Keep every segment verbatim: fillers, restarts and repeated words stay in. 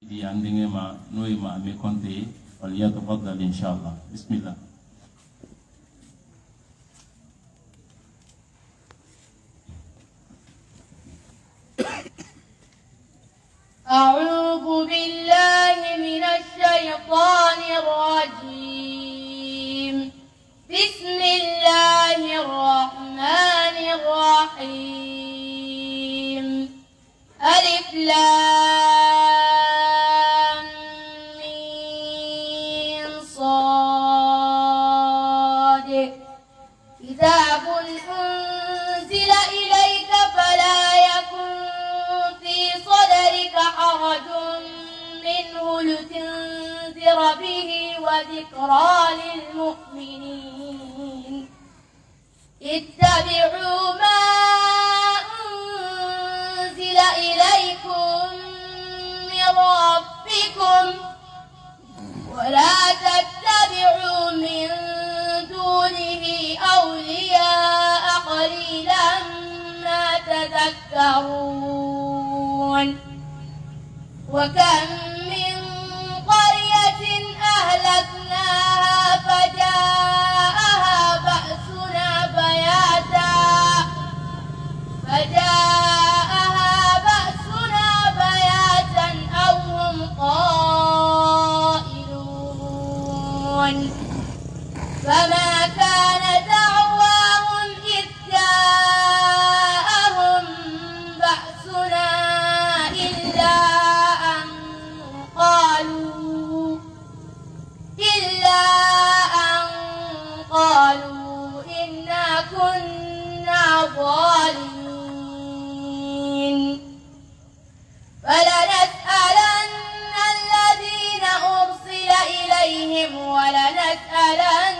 دي عندنا ما نوي ما ميكونتي وليتفضل إن شاء الله. بسم الله. أعوذ بالله من الشيطان الرجيم. بسم الله الرحمن الرحيم. ألف لام ميم صاد. كتاب أنزل إليك فلا يكن في صدرك حرج منه لتنذر به وذكرى للمؤمنين. اتبعوا ما أنزل إليكم من ربكم ولا تتبعوا من دونه أولياء قليلا ما تذكرون. وكم من قرية أهلكناها فجاءها بأسنا بياتا فجاءها بأسنا بياتا أو هم قائلون. فما كان دعواهم إذ جاءهم بأسنا إلا أن قالوا إلا أن قالوا إنا كنا ظالمين. فلنسألن الذين أرسل إليهم ولنسألن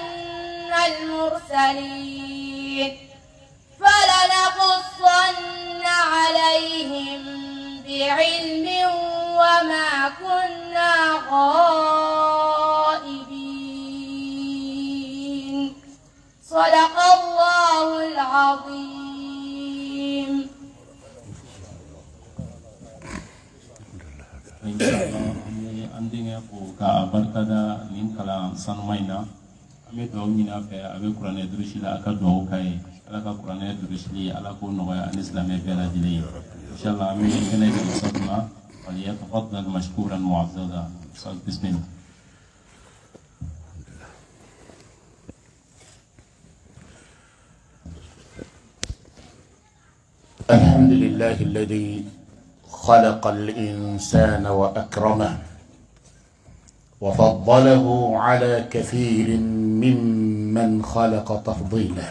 المرسلين. فلنقصن عليهم بعلم وما كنا غائبين. صدق الله العظيم. إن شاء الله عندنا فوق بركة من كلام سنوينا. أمي دومينا في أبي قرآن يدرس لا أكدو كاي على كقرآن يدرس لي على كون نوع الإسلام بلا جلي. إن شاء الله أمي كنا يدرسنا وليتفضل مشكورا معززا. بسم الله. الحمد لله الذي خلق الإنسان وأكرمه وفضله على كثير ممن خلق تفضيلا.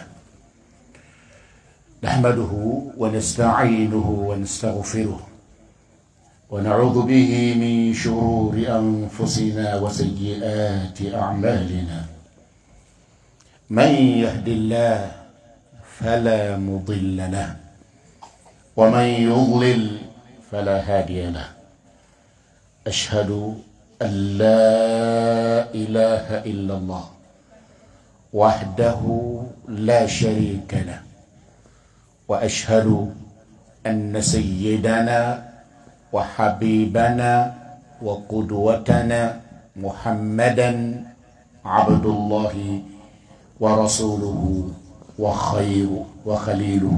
نحمده ونستعينه ونستغفره ونعوذ به من شرور أنفسنا وسيئات أعمالنا. من يهد الله فلا مضل له ومن يضلل فلا هادي له. أشهد أن لا إله إلا الله وحده لا شريك له. وأشهد أن سيدنا وحبيبنا وقدوتنا محمدا عبد الله ورسوله وخير وخليله.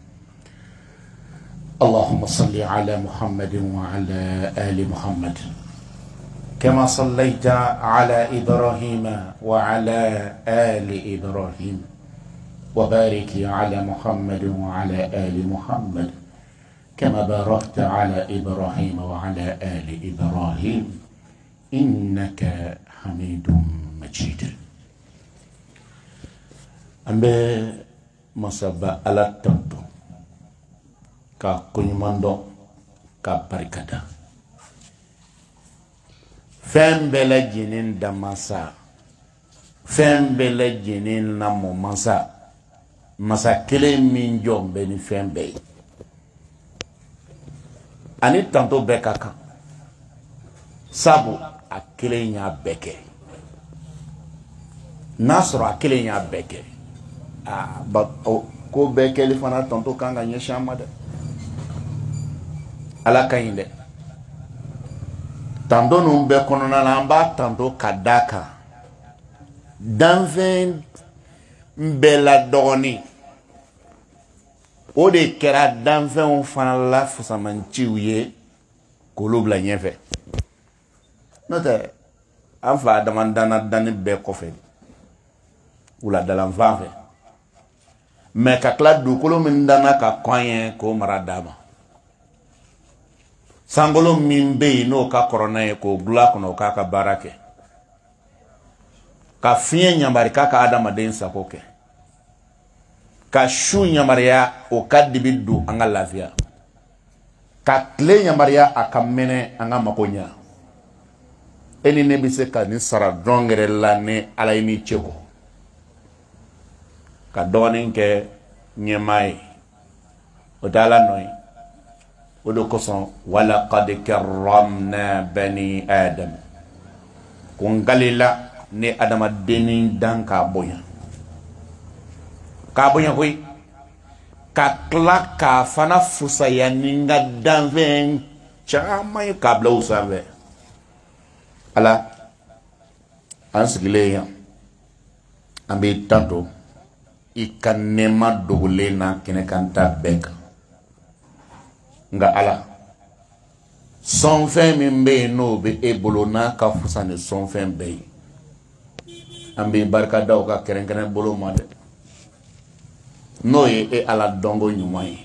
اللهم صل على محمد وعلى آل محمد كما صليت على إبراهيم وعلى آل إبراهيم وبارك على محمد وعلى آل محمد كما باركت على إبراهيم وعلى آل إبراهيم إنك حميد مجيد. أمبي مصابة على التنطو ka kunyumando ka barikada fembele jinin damasa fembele jinin namu masa masa kele min jombe ni fembe ani tanto beka kan sabu akele nya beke nasro akele nya beke ah ba ko beke li fana tanto kanga nya shamada ala kayinde Tanto nun bɛɛ kɔnɔna na an b'a tanto ka d'a kan danfɛn bɛɛ la dɔgɔnin o de kɛra danfɛnw fana la fusamanciw ye k'olu bila ɲɛfɛ n'o tɛ an fa adama danna danni bɛɛ kɔfɛ wuladalanfan fɛ mɛ ka tila dugukolo min danna ka kɔn ye k'o mara d'a ma sankolo min bɛ yen n'o ka kɔrɔ n'a ye k'o dula kɔnɔ o k'a ka baara kɛ ka fiɲɛ ɲamari k'a ka adamaden sago kɛ ka su ɲamariya o ka dibi don an ka lafiya ka tile ɲamariya a ka mɛnɛ an ka mago ɲa e ni ne bɛ se ka nin sara dɔn yɛrɛ la ni ala ye ni cɛ kɔ ka dɔgɔnin kɛ ɲɛmaa ye o tɛ ala nɔ ye o de kosɔn walaqad karramna bani adam ko ngalila ne adamadennin dan k'a bonya k'a bonya koyi ka tila k'a fana fusaya ni n ka danfɛn caman ye k'a bila u sanfɛ ala an sigilen yan an bɛ tanto i ka nɛɛma dogolen na kɛnɛ kan ta bɛɛ kan nga ala sɔnfɛn min bɛ yen n'o bɛ e bolo n'a ka fusa ni sɔnfɛn bɛɛ ye an bɛ barika da o ka kɛrɛnkɛrɛn bolo ma dɛ n'o ye e ala dɔnko ɲuman ye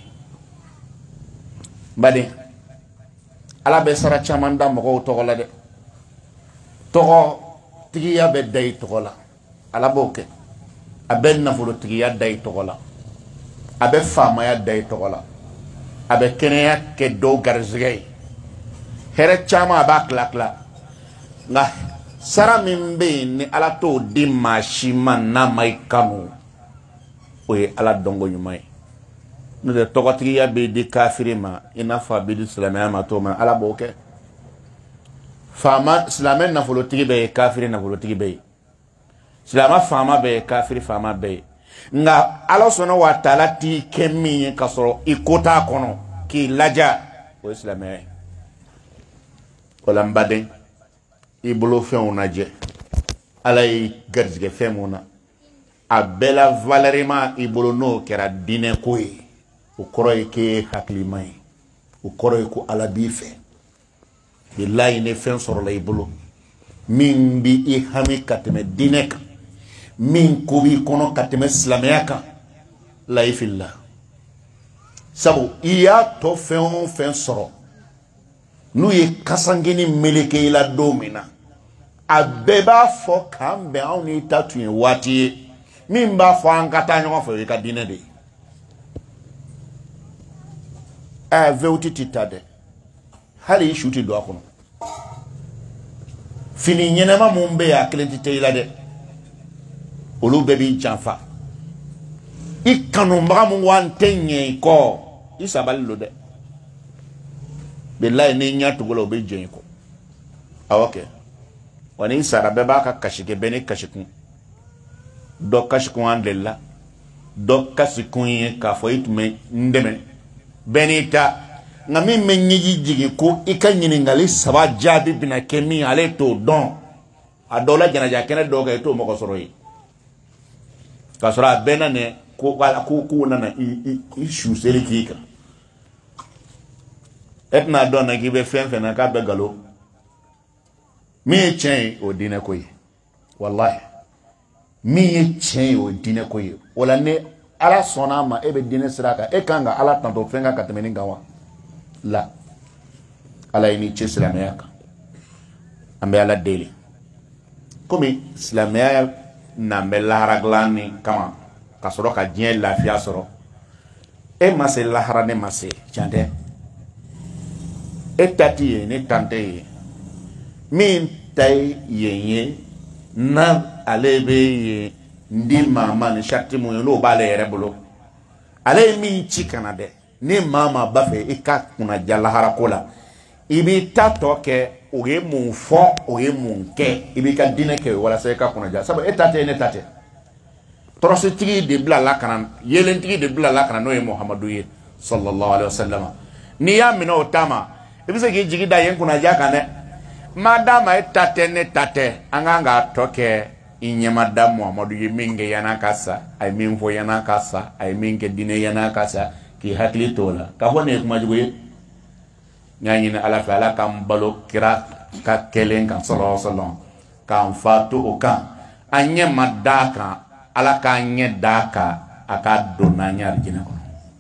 baden ala bɛ sara caman da mɔgɔw tɔgɔ la dɛ tɔgɔ tigiya bɛ da i tɔgɔ la ala b'o kɛ a bɛ nafolotigiya da i tɔgɔ la a bɛ faamaya da i tɔgɔ la a bɛ kɛnɛya kɛ dɔw garizɛgɛ ye hɛrɛ caman a b'a tila tila nka sara min bɛ yen ni ala t'o di maa si ma n'a ma i kanu o ye ala dɔnko ɲuman ye n'o tɛ tɔgɔtigiya bɛ di kafiri ma i n'a fɔ a bɛ di silamɛya ma cogo min ala b'o kɛ faama silamɛ nafolotigi bɛ ye kafiri nafolotigi bɛ ye silamɛ faama bɛ ye kafiri faama bɛ ye nga ala sɔnna wa taala t'i kɛ min ye ka sɔrɔ i ko t'a kɔnɔ k'i laja o ye silamɛya ye o la n baden i bolo fɛnw lajɛ ala y'i garizigɛ fɛn mun na a bɛɛ la valeur i bolo n'o kɛra diinɛ ko ye o kɔrɔ ye k'e hakilima ye o kɔrɔ ye ko ala b'i fɛ bilahi ne fɛn sɔrɔla i bolo min bi i hami ka tɛmɛ diinɛ kan min ko b'i kɔnɔ ka tɛmɛ silamɛya kan layi filila sabu i y'a tɔ fɛn o fɛn sɔrɔ n'u ye kasangeni meleke i la don min na a bɛɛ b'a fɔ k'an bɛn anw n'i ta tun ye waati ye min b'a fɔ an ka taa ɲɔgɔn fɛ o y'i ka diinɛ de ye ɛ vewuti tɛ taa dɛ hali i su tɛ don a kɔnɔ fini ɲɛnɛma mun bɛ yen a kelen tɛ taa i la dɛ olu bɛɛ b'i janfa i kanubaga mun wa n tɛ ɲɛ i kɔ i sabali lo dɛ bilahi n'i ɲɛ tugu la o bɛ jɛn i kɔ awɔ kɛ wa n'i sara bɛɛ b'a ka kasi kɛ bɛɛ ni kasikun dɔ kasikun an delila dɔ kasikun ye k'a fɔ i tun bɛ n dɛmɛ bɛɛ n'i ta nka min bɛ ɲɛji jigin ko i ka ɲininkali saba jaabi bɛna kɛ min ale t'o dɔn a dɔw la janaja kɛnɛ dɔw kɛ i t'o mɔgɔ sɔrɔ yen k'a sɔrɔ a bɛɛ na nɛ ko ko k'u nana i i su seli k'i kan e tɛna dɔn na k'i bɛ fɛn fɛn na k'a bɛ galo min ye tiɲɛ ye o diinɛ ko ye walahi min ye tiɲɛ ye o diinɛ ko ye o la ni ala sɔnna a ma e bɛ diinɛ sira kan e kan ka ala tanto fɛn kan ka tɛmɛ nin kan wa la ala ye ni cɛ silamɛya kan an bɛ ala deli komi silamɛya n'an bɛ lahara dilan ni kama ka sɔrɔ ka diɲɛ lafiya sɔrɔ e ma se lahara ne ma se tiɲɛ tɛ e ta tɛ yen ne tan tɛ yen min ta ye yen ye na ale bɛ yen n di maa ma ni sariti mun ye n'o b'ale yɛrɛ bolo ale ye min ci kana dɛ ni maa maa b'a fɛ i ka kunnaja lahara ko la i b'i ta tɔ kɛ o ye mun fɔ o ye mun kɛ i b'i ka diinɛ kɛ walasa i ka kunnaja sabu e ta tɛ ne ta tɛ tɔrɔsitigi de bila la kana yelentigi de bila la kana n'o ye muhamadu ye sallallahu alaihi wa sallam n'i y'a minɛ o ta ma i bɛ se k'i jigi da yen kunnaja kan dɛ madama etate ne tate anganga toke inyamada Muhammadu yiminge yana kasa ay min fo yana kasa ay min ke dine yana kasa ki hakli tola ka hone kuma jugo nyani na ala fa ala kam balo kira ka kelen kan sallallahu alaihi wasallam kan fatu o kan anye madaka ala ka nye daka aka donanya arjina ko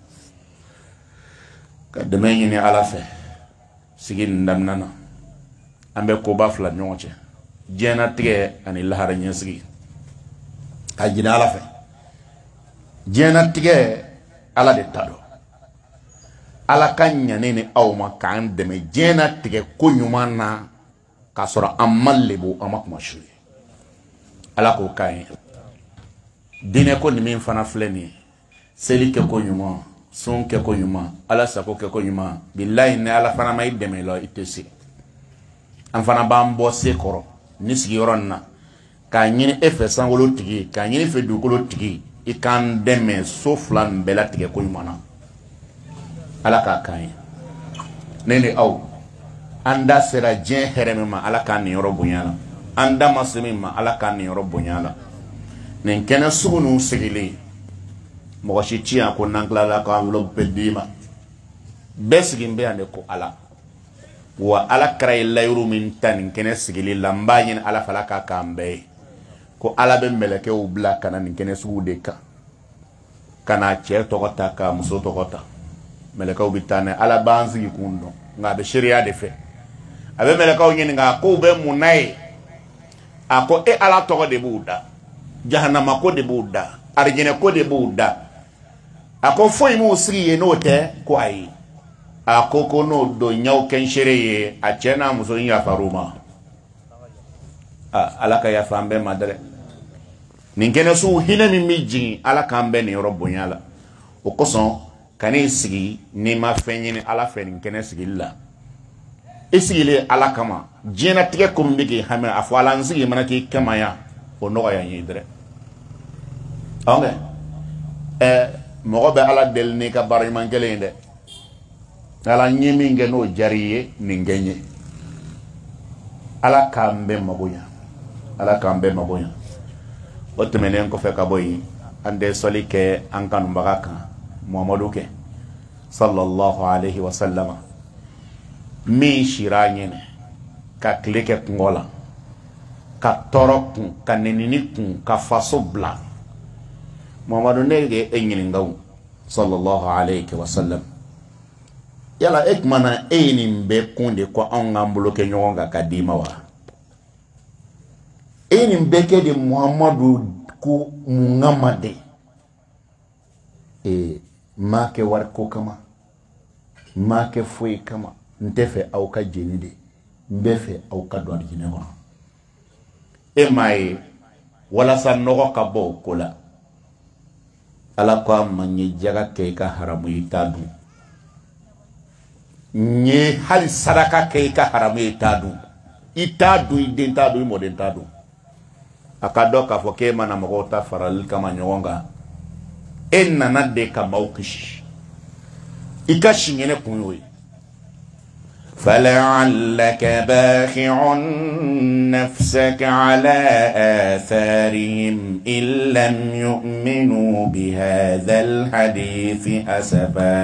ka demenyi ni ala fe sigin ndamnana ambe ko bafla nyonche jena tige ani lahara nyesigi ka jina ala fe jena tige ala de tado ala kanya nene awma kan deme jena tige ko nyumana ka sora amallebu amakuma shuri ala ko kay dine ko ni min fana fleni seli ke ko nyuma son ke ko nyuma ala sako ke ko nyuma billahi ne ala fana may deme lo itesi am fana bambo se koro ni sigi yoronna ka nyini efe sangolo tigi ka nyini fe dukolo tigi ikan deme so flan bela tige ko nyuma na ala ka kay nene aw anda sera jen heremema ala ka ni yoro bunyala anda maslimima ala ka ni yoro bunyala nen kena sugunu sigili mo shi tiya ko nangla la ka lo pedima besgin be ande ko ala wa ala kray layru min tan kena sigili lambayin ala falaka kambe ko ala be meleke u bla kana nin kena sugude ka kana che to kota ka muso to kota meleka u bitane ala banzi kundo ngabe sharia de fe abe meleka u nyini nga ko be munai ako e ala to de buda jahannama ko de buda arjine ko de buda ako foi mu siriye no te ko ai ako ko no do nyaw ken shereye a chena muso nya faruma ala ka ya fambe madre ninkene su hina mi miji ala kambe ni robbonyala o koson kane sigi ni ma fenyini ala fe ninkene sigi la isigile ala kama jena tige kumbigi hamna afwala nsigi manaki kama ya o no ya yidre onge eh mo be ala del ni ka bari man gelende ala nyimi ngeno jariye ni ngenye ala kambe mabuya ala kambe mabuya otemene ko fe ka boyi ande solike an kanu mbaka Muhammadu ke sallallahu alaihi wasallam mi shiranyene ka kleke ngola ka torokun ka nenini kun ka faso bla Muhammadu nege enyini ngaw sallallahu alaihi wasallam yala ekmana eyini mbe kunde ko anga mbloke nyonga kadima wa eyini mbeke de Muhammadu ku mungamade e make warko kama make foi kama ntefe au ka jenide mbefe au ka do adine ko e mai wala san no ka bo kola ala ko manye jaga ke ka haramu itadu nye hal sadaka ke ka haramu itadu itadu identadu modentadu akado ka foke mana magota faral kama nyonga enna nadde ka mawkish ikashi ngene kunyoyi فلعلك باخع نفسك على آثارهم إن لم يؤمنوا بهذا الحديث أسفا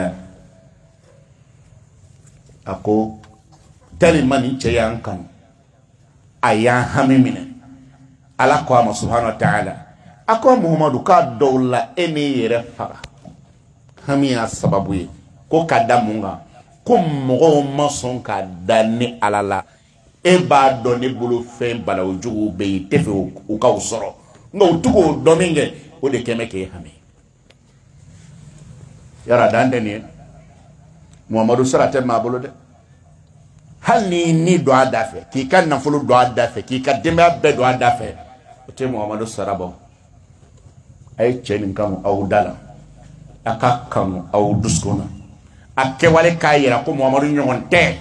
أقول تاني من ينشيان كان أيان هميمين على قوام سبحانه وتعالى أقول محمد كا دولة إني يرفع همي السببوي كو كدامونغا comme mo mason ka dani alala e ba doni bulu fen bala ojugo be tefe o ka usoro no tugo dominge o de keme ke hame yara dande ni Muhammadu sarate ma bolo de hal ni ni do adafe ki kan na fulu do adafe ki ka demba be do adafe o te Muhammadu sarabo ay chenin kam aw dala aka kam aw duskona ake wale kayira ko Muhammadu nyon te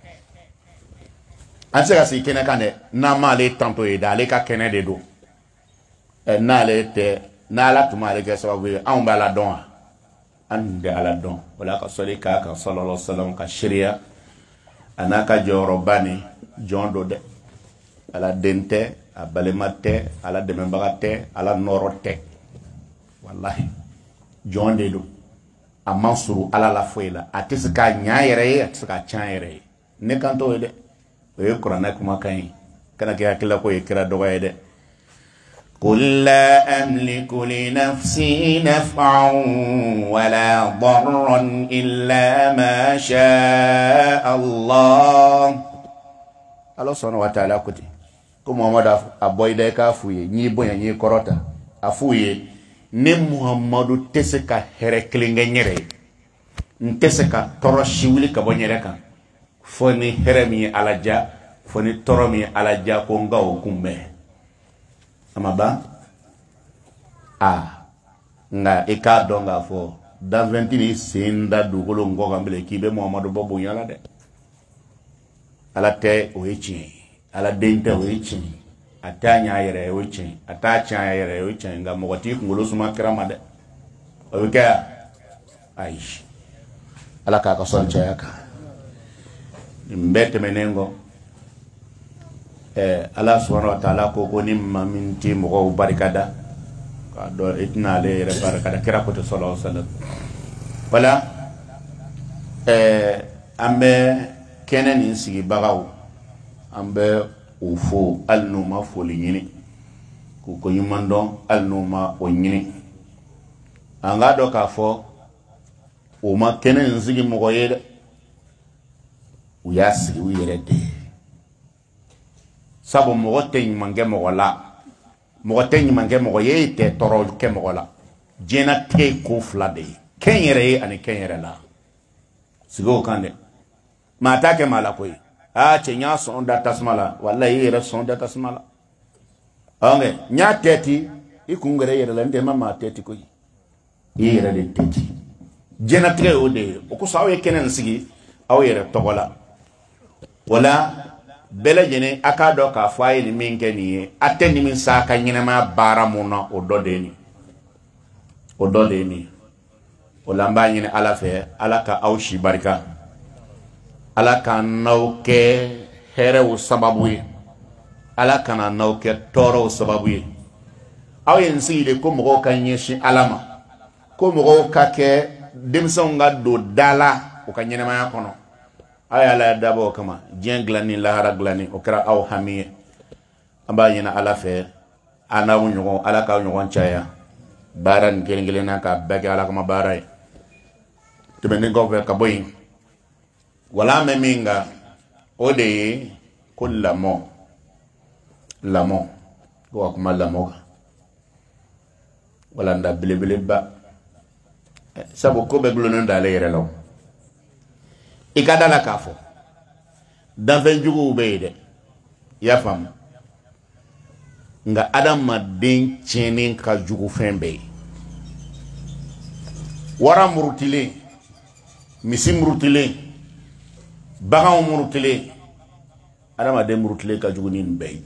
anse ga si kene kane na male tanto e dale ka kene de do e na le te na la tuma le ke sababu an ba la don an de ala don wala ka soli ka ka sallallahu alaihi wasallam ka sharia anaka joro bani jondo de ala dente a balemate ala demembagate ala norote wallahi jonde do a mansuru ala la foila atisika nyaayere atisika chaayere ne kanto de e qur'ana kuma kan kana ke akila ko yekira doga de قل لا أملك لنفسي نفعا ولا ضرا إلا ما شاء الله الله سبحانه وتعالى كتي كم محمد أبوي دايكا فوي ني بويا ني كروتا أفوي ني محمد تسكا هركلينغ نيري نتسكا تروشيولي كبونيركا فوني هرمي على جا فوني ترومي على جا كونغاو كومبي amaba a nga eka donga fo dans vingt ni sinda dugolo ngoga mbele kibe Muhammadu bobu yala de ala te oichi ala dente oichi atanya yere oichi atacha yere oichi nga mogoti ngolo suma krama de oka aish ala ka ka soncha yaka mbete menengo eh Allah subhanahu wa ta'ala ko ko nimma minti mo barikada ka do itna le re barikada kira ko to sallallahu alaihi wasallam wala eh ambe kenen insigi bagaw ambe ufo alnuma foli nyini ko ko yumando alnuma o nyini anga do ka fo o ma kenen insigi mo ko yede u yasi u yerede sabo mogote nyimange mogola mogote nyimange mogoye te toro ke mogola jena te ko flade kenyere ani kenyere la sigo kande mata ke mala koy a che nya son data smala wallahi yere son data smala ange nya teti ikungere yere la ndema ma teti koy yere de teti jena te o de o ko sawe kenen sigi aw yere togola wala bele jene akado ka faye ni minke ni ateni min saka nyinama bara muna ododeni ododeni olamba nyine ala fe ala ka awshi barika ala ka nauke here u sababu ala kana nauke toro u sababu aw yensi de ko mo ka nyeshi alama ko mo ka ke demsonga do dala o ka nyinama kono aya la dabo kama jenglani la haraglani okra aw hamiye amba yina ala fe ana wonyo ala ka wonyo chaya baran gelengele na ka bege ala kama baray to ben go ka boy wala meminga ode kullamo lamo ko kuma lamo wala nda bilebile ba sabo ko be glono ndale yere law ikada la kafo dan fen jugu beede ya fam nga adam ma den chenen ka jugu fen be wara murutile misi murutile baga murutile adam ma den murutile ka jugu nin be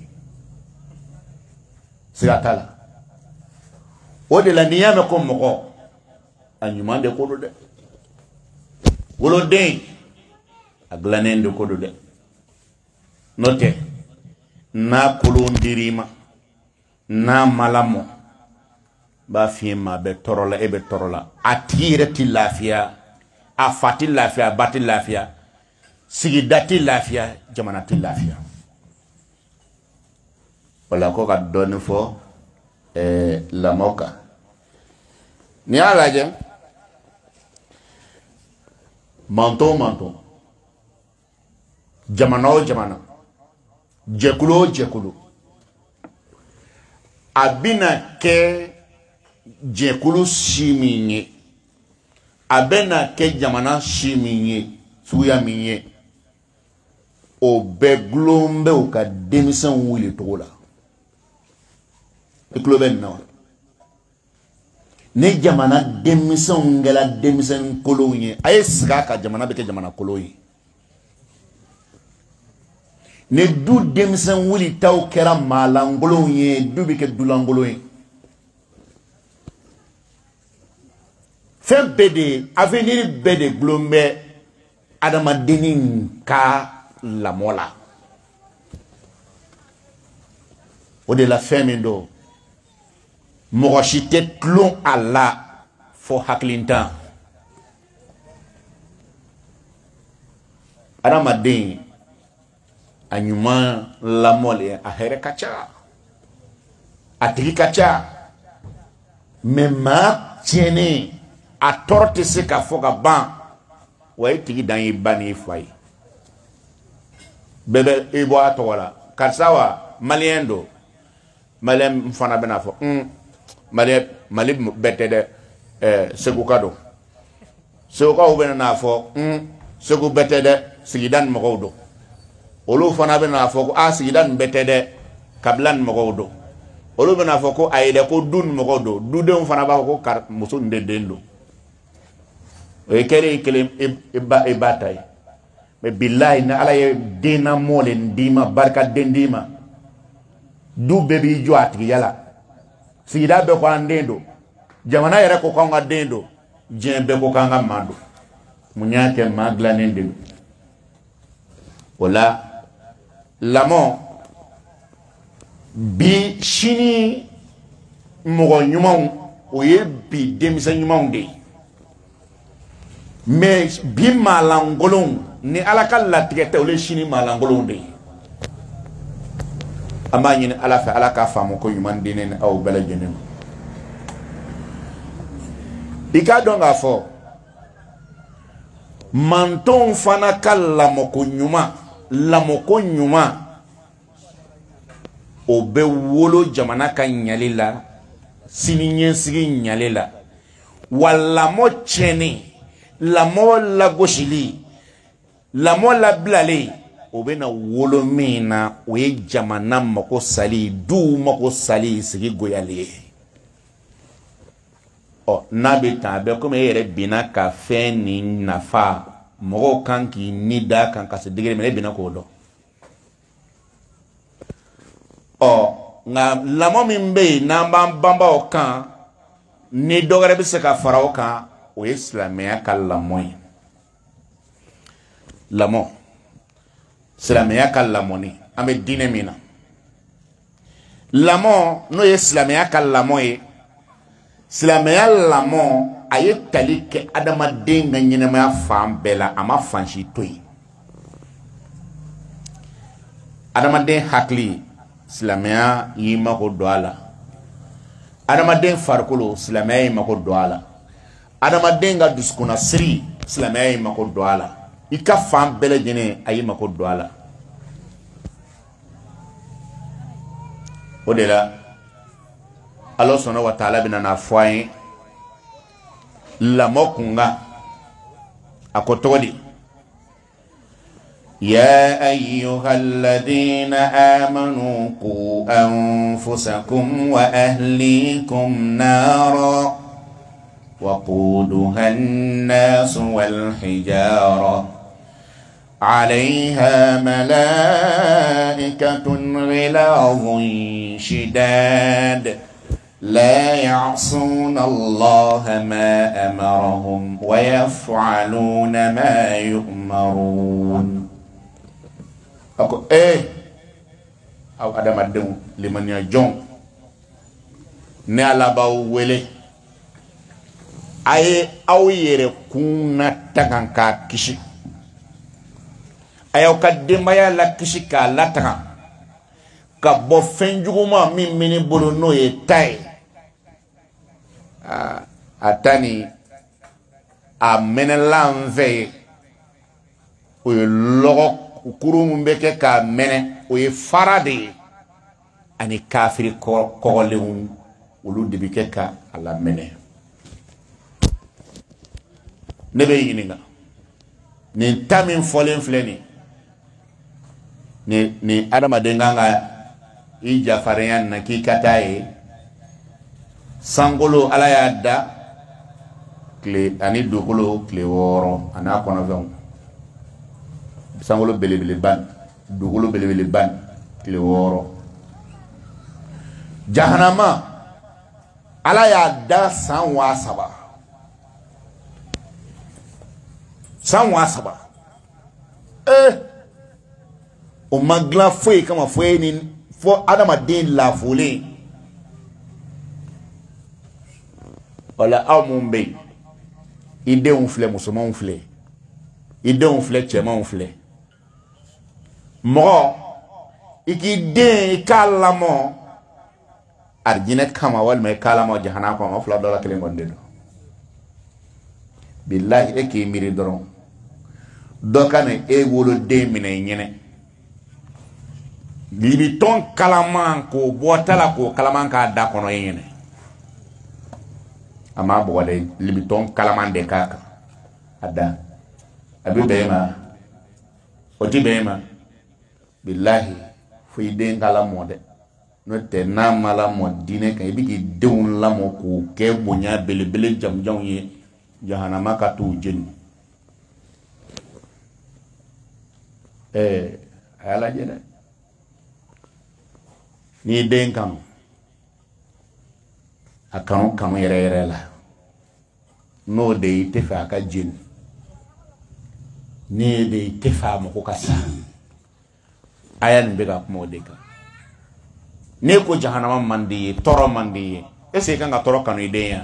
sigatala o de la niyame ko moko anyuma de ko do de wolo den aglanen de kodo de note na kulon dirima na malamo ba fiema be torola e be torola atire ti lafia afati lafia bati lafia sigidati lafia jamana ti lafia wala ko ka don fo eh la moka ni alaje manto manto jamana o jamana jekulo o jekulo abina ke jekulu shiminye abena ke jamana shiminye suya minye o beglombe o ka demisen wuli tola ekloben na ne jamana demisen ngela demisen kolonye ay sika ka jamana be ke jamana kolonye ne du demisen wuli taw kera malangolo ye du bi ke dulangolo ye fem bede avenir bede glombe adama denin ka lamɔ la o de la fɛn min don mɔgɔ si tɛ tulon a la fo hakilintan adamaden a ɲuman lamɔli a hɛrɛ ka ca a tigi ka ca mais maa tiɲɛnen a tɔɔrɔ tɛ se ka fɔ ka ban wa e tigi dan y'i ba n'i fa ye bɛɛ bɛ i bɔ a tɔgɔ la karisa wa maliyɛn don maliyɛn fana bɛna fɔ un maliyɛn mali bɛɛ tɛ dɛ ɛɛ seguka don segukaw bɛna n'a fɔ un segu bɛɛ tɛ dɛ sigida ni mɔgɔw don olu fana bɛna fɔ ko a sigida nin bɛɛ tɛ dɛ kabila ni mɔgɔw don olu bɛna fɔ ko ayi dɛ ko du ni mɔgɔw don dudenw fana b'a fɔ ko kar muso nin de den don o ye kɛlen kelen e ba e ba ta ye mais bilahi ni ala ye den lamɔ le d'i ma barika den d'i ma du bɛɛ b'i jɔ a tigiya la sigida bɛɛ ko an den don jamana yɛrɛ ko k'an ka den don diɲɛ bɛɛ ko k'an ka maa don mun y'a kɛ maa dilannen de don o la lamɔ bi sini mɔgɔ ɲumanw o ye bi denmisɛn ɲumanw de ye mais bi maalankolonw ni ala ka latigɛ tɛ olu ye sini maalankolonw de ye an b'a ɲini ala fɛ ala k'a faamu ko ɲuman di ne ni aw bɛɛ lajɛlen ma i k'a dɔn k'a fɔ mantonw fana ka lamɔko ɲuman lamɔko ɲuman o bɛ wolo jamana ka ɲali la sini ɲɛsigi ɲali la wa lamɔ tiɲɛni lamɔ lagosili lamɔ labilali o bɛ na wolo min na o ye jamana mako sali duw mako sali sigi goyali ye ɔ n'a bɛ tan a bɛ komi e yɛrɛ binna ka fɛn nin nafa mɔgɔw kan k'i ni da kan ka se digiri min e binna k'o dɔn ɔ nka lamɔ min bɛ yen n'an b'an banba o kan ni dɔ wɛrɛ bɛ se ka fara o kan o ye silamɛya ka lamɔ ye lamɔ silamɛya ka lamɔni an bɛ diinɛ min na lamɔ n'o ye silamɛya ka lamɔ ye silamɛya lamɔ a ye tali kɛ adamaden ka ɲɛnɛmaya fan bɛɛ la a ma fan si to yen adamaden hakili silamɛya y'i mako don a la adamaden farikolo silamɛya y'i mako don a la adamaden ka dusukuna siri silamɛya y'i mako don a la i ka fan bɛɛ lajɛlen a y'i mako don a la o de la Ala subhanahu wa ta'ala bɛna n'a fɔ an ye lamɔ kunkan a ko cogo di يا أيها الذين آمنوا قوا أنفسكم وأهليكم نارا وقودها الناس والحجارة عليها ملائكة غلاظ شداد لا يعصون الله ما أمرهم ويفعلون ما يؤمرون أكو إيه أو أدم أدم لمن يجون نالا باو ولي أي أو يركون تكن كاكشي أي أو كدمايا لا كشي كالا تكن كابو فنجوما من مني بولونو يتاي atani a menelan ve o ye logo kuru mun be ke ka mene o ye farade ani kafiri ko koleun olu de bi ke ka ala mene ne be yininga ni tamin folen fleni ni ni adama de nganga i jafariyan na ki kataye sangolo ala ya da kle ani dogolo kle woro ana kono ven sangolo belebele ban dogolo belebele ban kle woro jahannama ala ya da san wa saba san wa saba eh o magla foyi kama foyi ni fo adama den la fole wala aw mun be idenw filɛ musomanw filɛ idenw filɛ cɛmanw filɛ mɔgɔ i k'i den i k'a lamɔ arijinɛ kama walima i k'a lamɔ jahanama kama fila dɔ la kelen kɔni de don bilahi e k'i miiri dɔrɔn dɔ ka na e wolo den minɛ i ɲɛnɛ libitɔn kalaman k'o bɔ ta la k'o kalaman k'a da kɔnɔ i ɲɛnɛ a ma bɔgɔ de libitɔn kalaman de k'a kan a da a bɛ bɛn ma o ti bɛn ma bilahi fo i den ka lamɔ dɛ n'o tɛ n'a ma lamɔ diinɛ kan i bɛ k'i denw lamɔ k'o kɛ bonya belebele jamujanw ye jahanama ka t'u jeni ɛɛ a y'a lajɛ dɛ n'i den kanu a kanu kanu yɛrɛ yɛrɛ la n'o de i tɛ fɛ a ka jeni ni de i tɛ fɛ a mako ka sa aya nin bɛ ka kuma o de kan ne ko jahanama man di ye tɔɔrɔ man di ye est ce que i kan ka tɔɔrɔ kanu i den ya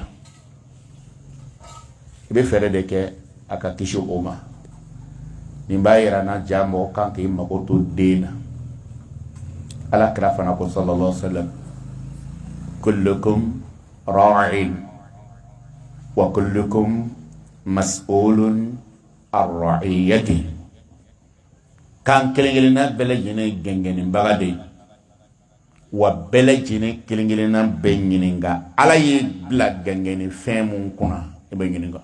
i bɛ fɛɛrɛ de kɛ a ka kisi o ma nin b'a yira na ja mɔgɔ kan k'i mako to den na ala kira fana ko sallallahu alaihi wasallam kullukum ra'in wa kullukum mas'ulun ar ra'iyati kan kelen-kelenna bɛɛ lajɛlen gɛngɛnnibaga de wa bɛɛ lajɛlen kelen-kelenna bɛ ɲininka ala ye bila gɛngɛnni fɛn mun kunna i bɛ ɲininka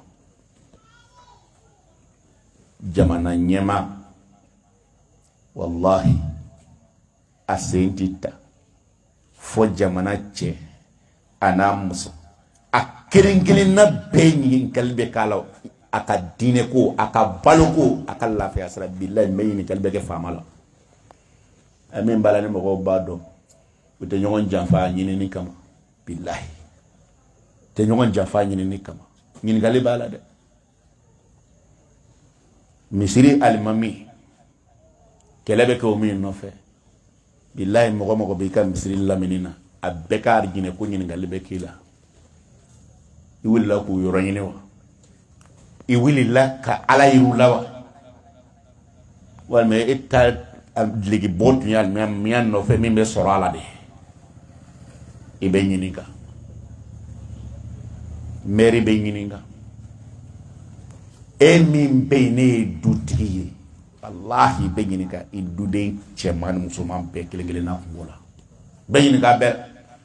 jamana ɲɛma wallahi a sen ti ta fo jamana cɛ a n'a muso a kelen-kelenna bɛɛ ɲininkali bɛ k'a la a ka diinɛ ko a ka balo ko a ka lafiya sira bilahi n bɛ ɲininkali bɛ kɛ faama la a min b'a la ni mɔgɔw b'a dɔn u tɛ ɲɔgɔn janfa ɲinini kama bilahi tɛ ɲɔgɔn janfa ɲinini kama ɲininkali b'a la dɛ misiri alimami kɛlɛ bɛ kɛ o min nɔfɛ bilahi mɔgɔ mɔgɔ b'i ka misiri lamini na a bɛɛ ka arijinɛ ko ɲininkali bɛ k'i la i wulila k'u yɔrɔ ɲini wa i wulila ka ala yiru la wa walima e ta legi bɔ tun ye alimamiya nɔfɛ min bɛ sɔrɔ a la de i bɛ ɲininka mɛri bɛ ɲininka e min bɛ yen ne ye dutigi ye wallahi bɛ ɲininka i duden cɛman ni musoman bɛɛ kelen-kelenna kungo la bɛ ɲininka bɛɛ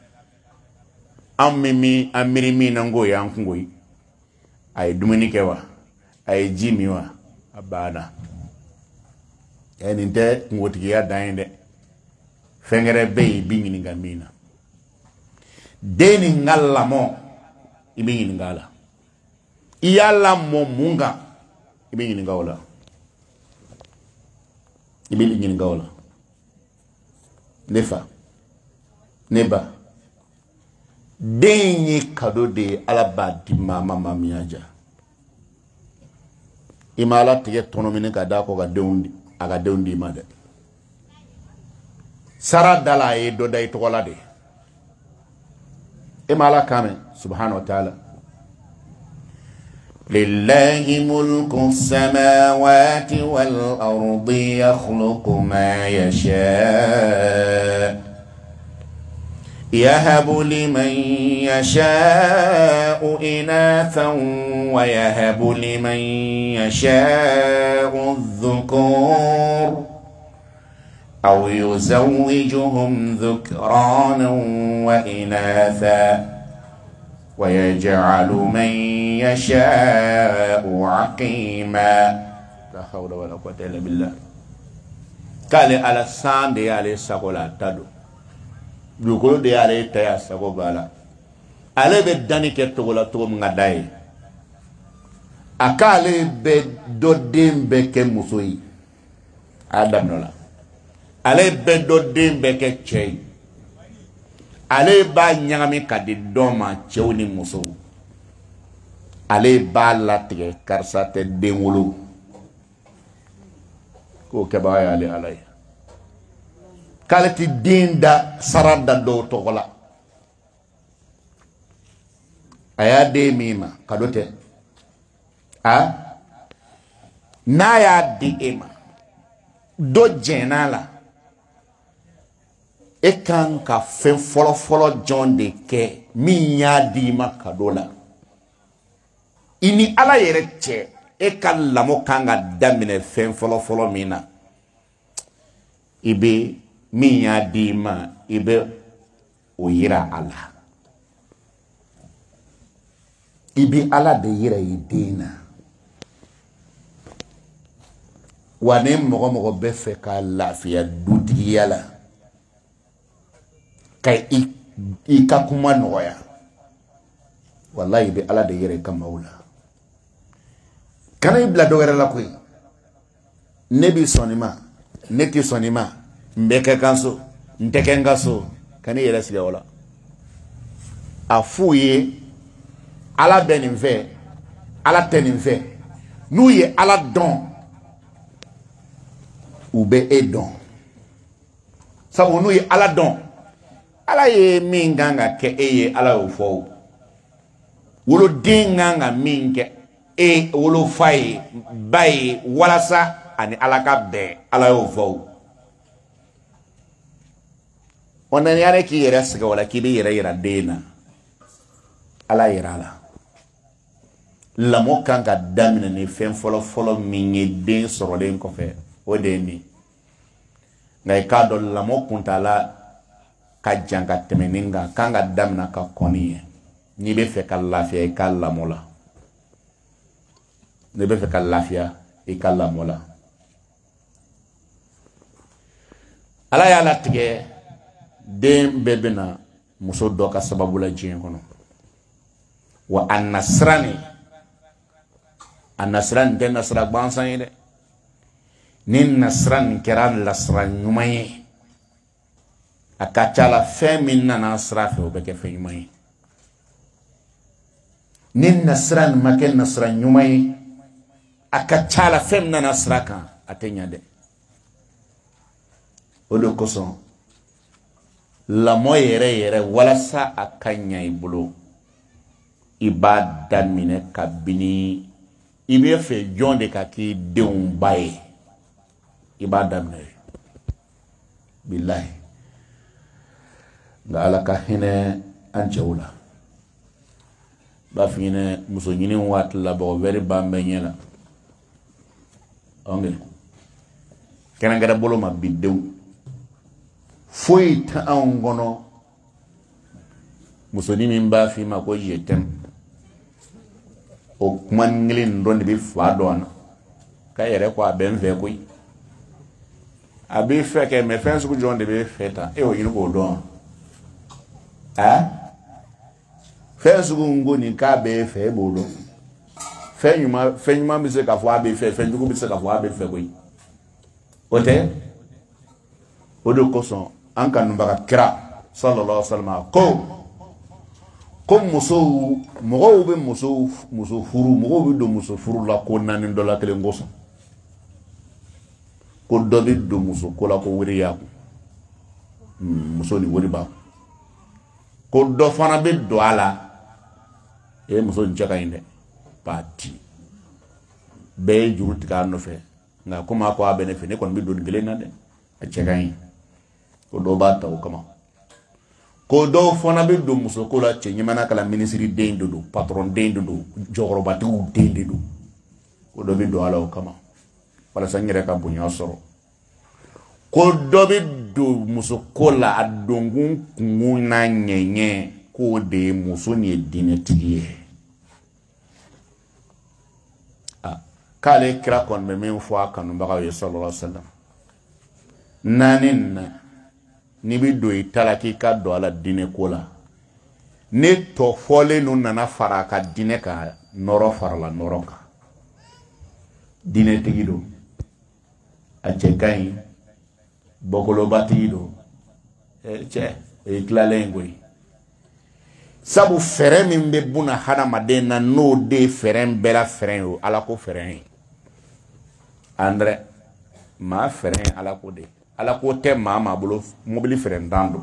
an min min an miiri min na ko ye an kungo ye a ye dumuni kɛ wa a ye ji min wa a banna ɛ nin tɛ kungotigiya dan ye dɛ fɛn wɛrɛ bɛ yen i bɛ ɲininka min na den nin ka lamɔ i bɛ ɲininka a la i y'a lamɔ mun kan i bɛ ɲininka o la i bɛ ɲininka o la ne fa ne ba den ye kado de ye ala b'a di maa ma maa min y'a ja i ma ala tigɛ tɔnɔ minɛ ka d'a kɔ ka denw di a ka denw di ma dɛ sara da la a ye dɔ da i tɔgɔ la de e ma ala kan mɛn subhanahu wa ta'ala lillahi mulku samawati wal ardi yakhluqu ma yasha يهب لمن يشاء إناثا ويهب لمن يشاء الذكور أو يزوجهم ذكرانا وإناثا ويجعل من يشاء عقيما لا حول ولا قوة إلا بالله قال على الساندي عليه السلام تدو dukolo de y'ale ta ya sago bala ale bɛ danni kɛ togo la togo min ka da ye a k'ale bɛ dɔ den bɛ kɛ muso ye a y'a daminɛ o la ale bɛ dɔ den bɛ kɛ cɛ ye ale b'a ɲagami ka di dɔ ma cɛw ni musow ale b'a latigɛ karisa tɛ den wolo k'o kɛbaga y'ale ala ye kalati dinda sarada do togola aya de mima kadote a na ya di ema do jenala e kan ka fen folo folo John de ke mi ya di ma kadola ini ala yere che e kan lamo kanga damine fen folo folo mina ibe mi ya di ma ibe o yira ala ibi ala de yira yidina wane mogo mogo be fe ka lafiya dutiya la kay i, i ka kuma noya wallahi be ala de yira ka maula kana ibla do la koy nebi sonima neti sonima mbeke kanso nteke ngaso kana yira sile wala afuye ala benin fe ala tenin fe nou ye ala don ou be e don sabu nou ye ala don ala ye min ganga ke e ye ala yo fo wolo dinganga min ke e wolo fay bay walasa ani ala ka be ala yo fo onan yare ki yere siga wala ki be yere yere dena ala yere ala lamo kanga damina ni fen folo folo minye den sorolen ko fe o de ni ngay ka do lamo kuntala ka janga temeninga kanga damina ka koni ni be fe ka lafiya e ka lamola ni be fe ka lafiya e ka lamola ala ya la tige den bebena muso do ka sababu la jin kono wa annasrani annasran den nasra bansan yede nin nasran kiran lasran nyumaye akachala femina nasra fe obeke fe nyumaye nin nasran maken nasran nyumaye akachala femina nasra kan atenya de odo koson la moyere yere wala sa akanya ibulo ibada mine kabini ibe fe jonde ka ki deun baye ibada mine billahi nga ala ka hine anjawla ba fine muso nyini wat la bo veri bambe nyela onge kena ngada bolo ma bidew foi ta angono muso ni min ba fi ma ko jetem o man ngilin don bi fa don ka yere ko ben fe ko abi fe ke me fe su jonde be feta e o yin ko don ha fe su ngoni ka be fe bodo fe nyuma fe nyuma mi se ka fo abi fe fe ndugo bi se ka fo abi fe ko ote odo ko son an kan numba kira sallallahu alaihi wasallam ko comme muso mogo be muso muso furu mogo be do muso furu la ko nanin do la kele ngoso ko do be do muso ko la ko wuri ya muso ni wuri ba ko do fana be do ala e muso njaka inde parti be juruti ka no fe nga kuma ko abene fe ne kon be do ngele na de a chegain ko do ba taw kama ko do fona be do muso ko la che nyimana kala ministry den do patron den do jogoro ba du den do ko do be do ala o kama wala sanyere ka bunya soro ko do be do muso ko la adongun nguna nyenye ko de muso ni dinetiye ah kale kra kon me men fo akanu ba ya sallallahu alaihi wasallam nanin ni bi do italaki ka do ala dine ko la ne to fole no nana fara ka dine ka noro farala noro ka dine tigido a chekai bokolo batido e che e klalengoi sabu fere min be buna hana madena no de fere bela fere ala ko fere andre ma fere ala ko de ala ko te ma ma bolo mobili ferendando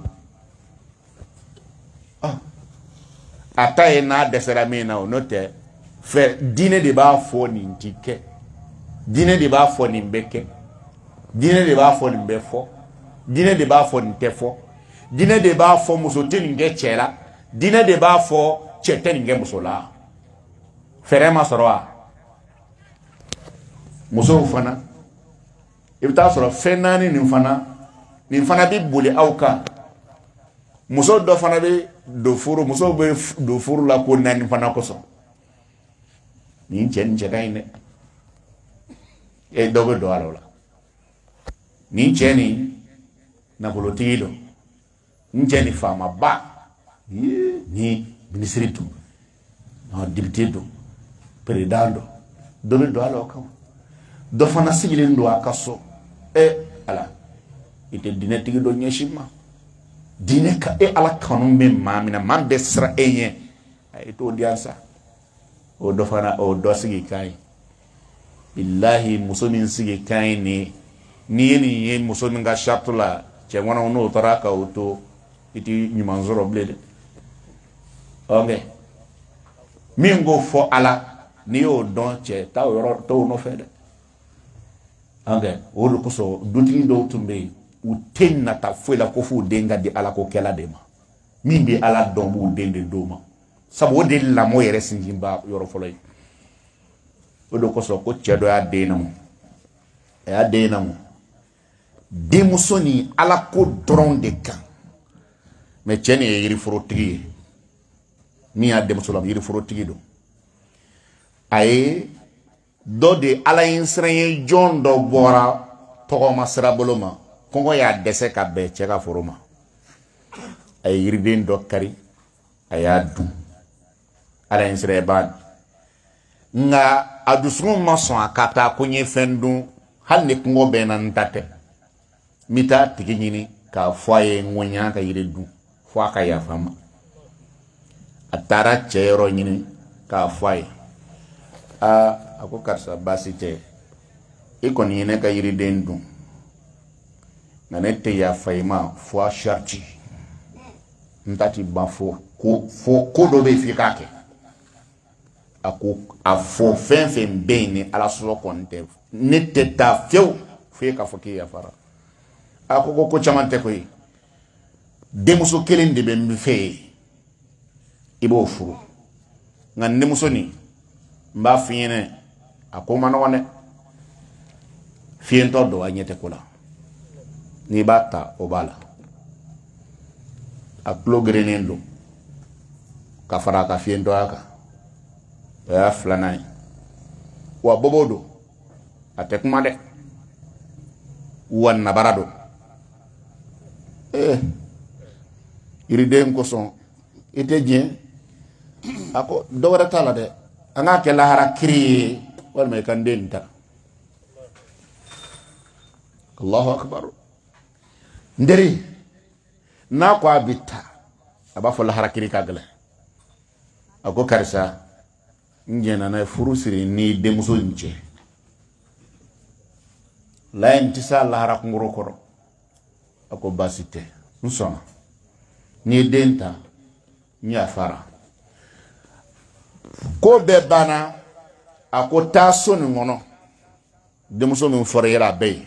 ah ata e na desera me na no te fe dine de ba fo ni ntike dine de ba fo ni mbeke dine de ba fo ni mbefo dine de ba fo ni tefo dine de ba fo muso tin nge chela dine de ba fo chete nge muso la fere ma sorwa muso fana ibta soro fenani ni fana ni fana bi boli awka muso do fana be do furu muso be do furu la ko nani fana ko so ni chen chedaine e dogo do alola ni cheni na bolotido ni cheni fama ba ni ministre tu no député do président do do aloka do fana sigilin do akaso e ala ite dine tigi do nyeshima dine ka e ala kanum be mamina man desra enye ay to diansa o do fana o do sigi kai billahi musomin sigi kai ni ni ni yen musomin ga shartula che wana no taraka auto iti nyumanzoro blede okay mingo fo ala ni o don che ta yoro to no fede okay o lu ko so dutigi do tumbe u tenna ta fuela ko fu denga di ala ko kela dema min bi ala don bu dende doma sabo de la mo yere sinjimba yoro folay o do ko so ko cedo ya denam ya denam demusoni ala ko dron de kan me cheni yiri frotigi mi ya demusolam yiri frotigi do ay do de ala insranye jondo bora to ma sraboloma kongo ya dese ka be cheka foroma ay yirden do kari ayadu ala insre ban nga adusun mason akata kunye fendu hanne kongo be nan tate mita tiginyini ka foye ngonya ka yiredu fo ka ya fama atara chero nyini ka foye a ako karsa basite iko ni ne ka yirden du nanete ya faima fo sharti ntati bafo ko fo ko do be fikake ako afo fen fen bene ala solo konte nete ta few fe ka foki ya fara ako ko ko chamante koy demuso kelen de be mfe ibo furu ngan demuso ni mba fiene ako manone fiento do anyete kula ni bata obala a klo grenendo ka fara ka fiendo aka ya flanai wa bobodo atekuma de wan nabarado eh iride ko son ite jien ako dowra tala de anga ke la hara kri wal me kan denta Allahu akbar nderi na ko abita aba fo la harakiri kagala ako karisa njena na furusiri ni demuso nche la intisa la harak ngoro koro ako basite nsona ni denta ni afara ko be bana ako taso ni ngono demuso min fore yara be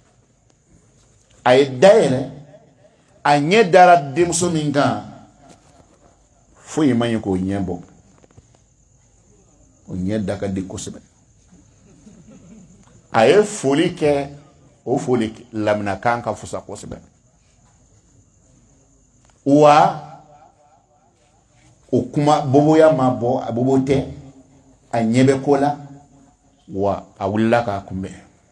ay daire anye dara demuso minga fo yimanye ko nyembo o nyeda ka de kosebe ay folike o folike lamna kanka fusa kosebe wa o kuma bobo ya mabo abobote anyebe kola wa awulla ka kumbe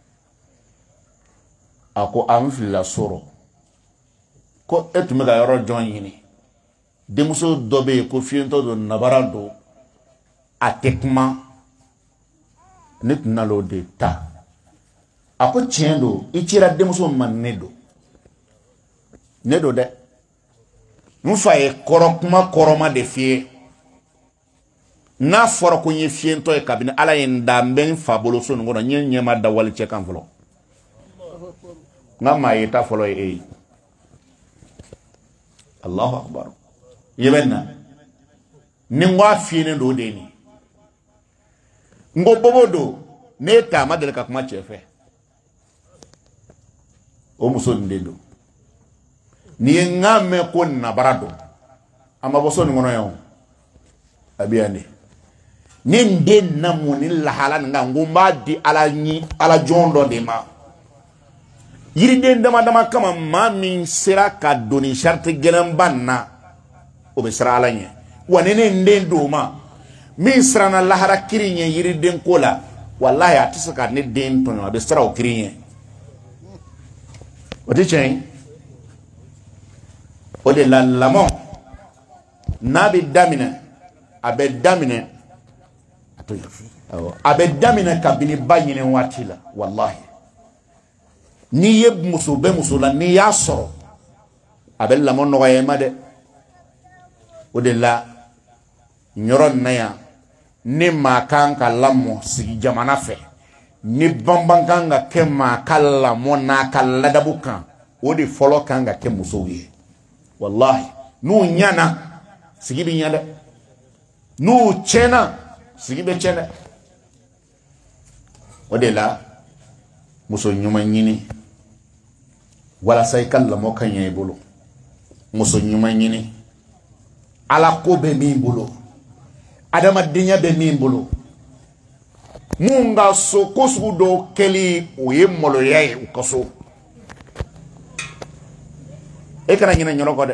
ako amfila soro ko etumega yoro joyini demuso dobe ko fiento do nabarado atekma netnalo de ta ako chendo ichira demuso manedo nedo de nufa e korokuma koroma de fie na foro ko nye fiento e kabine ala en damben fabolo so ngoro nye nye ma dawal che kan folo ngama yeta folo e Allahu akbar yebenna ni ngwa fini do deni ngo bobodo ne ta madele ka kuma chefe o muso ndendo ni ngame ko na barado ama boso ni ngono yawo abiyane ni nden na moni la halan nga ngumba di ala ni ala jondo de ma yiri den dama dama kama ma min sira ka doni charte gelan banna o be sira ala nye wanene nden do ma min sira na lahara kirinye yiri den kola wallahi atisaka ne den to no be sira o kirinye o ti chen o de la lamo nabi damina abe damina ato yafi abe damina kabini banyine watila wallahi ni ye muso be muso la ni ya soro abe lamo no waye ma de o de la nyoron na ya ni ma kan ka lamo sigi jamana fe ni bamban kan ga ke ma kala mo na kala dabukan o de folo kan ga ke muso ye wallahi nu nyana sigi bi nyada nu chena sigi be chena o de la muso nyuma nyini wala say kala mo kan ye bolo muso nyuma nyini ala ko be mi bolo adama dinya be mi bolo munga so kosu do keli o ye molo yae o kaso e kana nyina nyoro ko de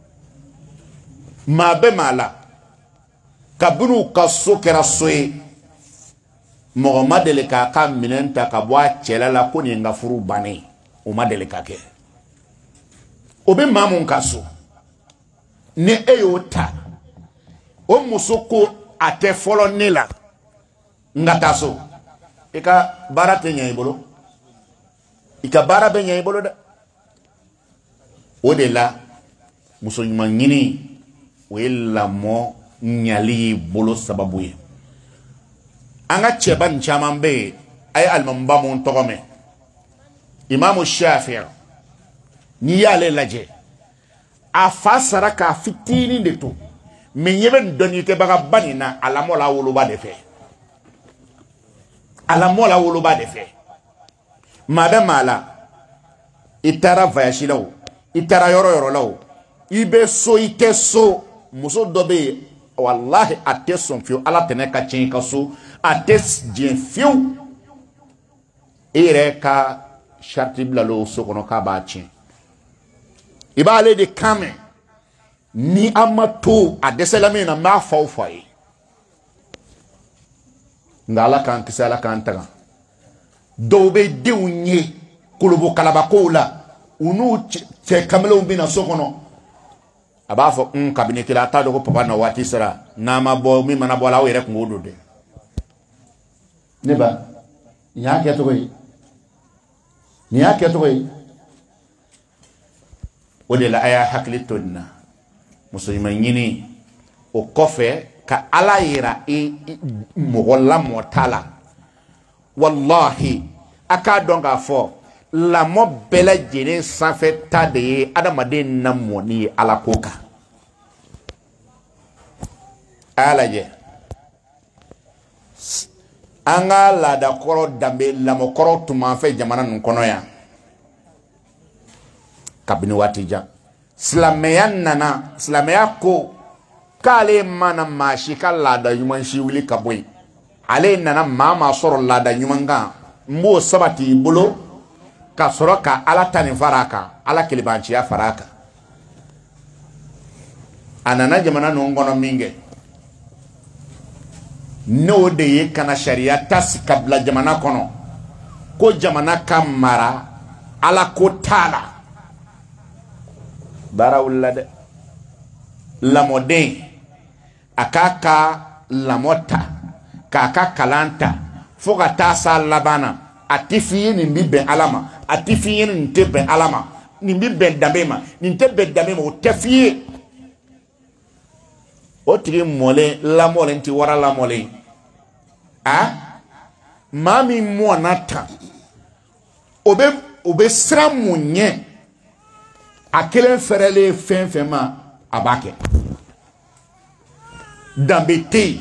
ma be mala kabunu kaso kera soe mo madele ka ka minenta ka bwa chela la ko ni nga furu bane o madele ka ke o be mamun kaso ne eyota o musoko ate folo nila ngata so ika bara te nyai bolo ika bara be nyai bolo da o de la muso nyuma nyini wela mo nyali bolo sababu ye anga cheba nchama be ay almamba mon togome Imam Shafi'i ni yale laje afasara ka fitini de to me yeben doni te baga banina alamo la wuluba de fe alamo la wuluba de fe madama la itara vayashi law itara yoro yoro law ibe so ite so muso dobe wallahi ate son fiu ala tene ka chin ka so ate jin fiu ere ka sharti blalo so kono ka ba chin ibale de kame ni amato adeselame na ma faw fay ngala kan kisala kan taga dobe deunye kulubu kalabakola unu che kamelo mbina sokono abafo un kabine kila ta do ko papa na wati sara na ma bo mi mana bola were ko ngodo de neba nya ke to koy nya ke to koy o de la aya haklitonna musulman yini o kofe ka ala yira e mogolla motala wallahi aka donga fo la mo bela jene sanfɛ ta de ye adamaden na mɔni ala ko kan a lajɛ an ka laada kɔrɔ danbe lamɔ kɔrɔ tun b'an fɛ jamana nin kɔnɔ yan kabini waati jan silamɛya nana silamɛya ko k'ale mana maa si ka laada ɲuman si wuli ka bɔ yen ale nana maa maa sɔrɔ laada ɲuman kan n b'o sabati i bolo ka sɔrɔ ka ala tani fara kan ala kelebanciya fara kan a nana jamana ninnu kɔnɔ min kɛ n'o de ye kana sariya ta si ka bila jamana kɔnɔ ko jamana ka mara ala ko t'a la baara wulila dɛ lamɔden a k'a ka lamɔ ta k'a ka kalan ta fo ka taa s'a laban na a ti f'i ye nin bi bɛn ala ma a ti f'i ye nin tɛ bɛn ala ma nin bi bɛn danbe ma nin tɛ bɛn danbe ma o tɛ f'i ye o tigi mɔlen lamɔlen ti wara lamɔlen a maa min mɔna tan o bɛ o be sira mun ɲɛ a kelen fɛrɛlen fɛn fɛn ma a b'a kɛ danbe tɛ yen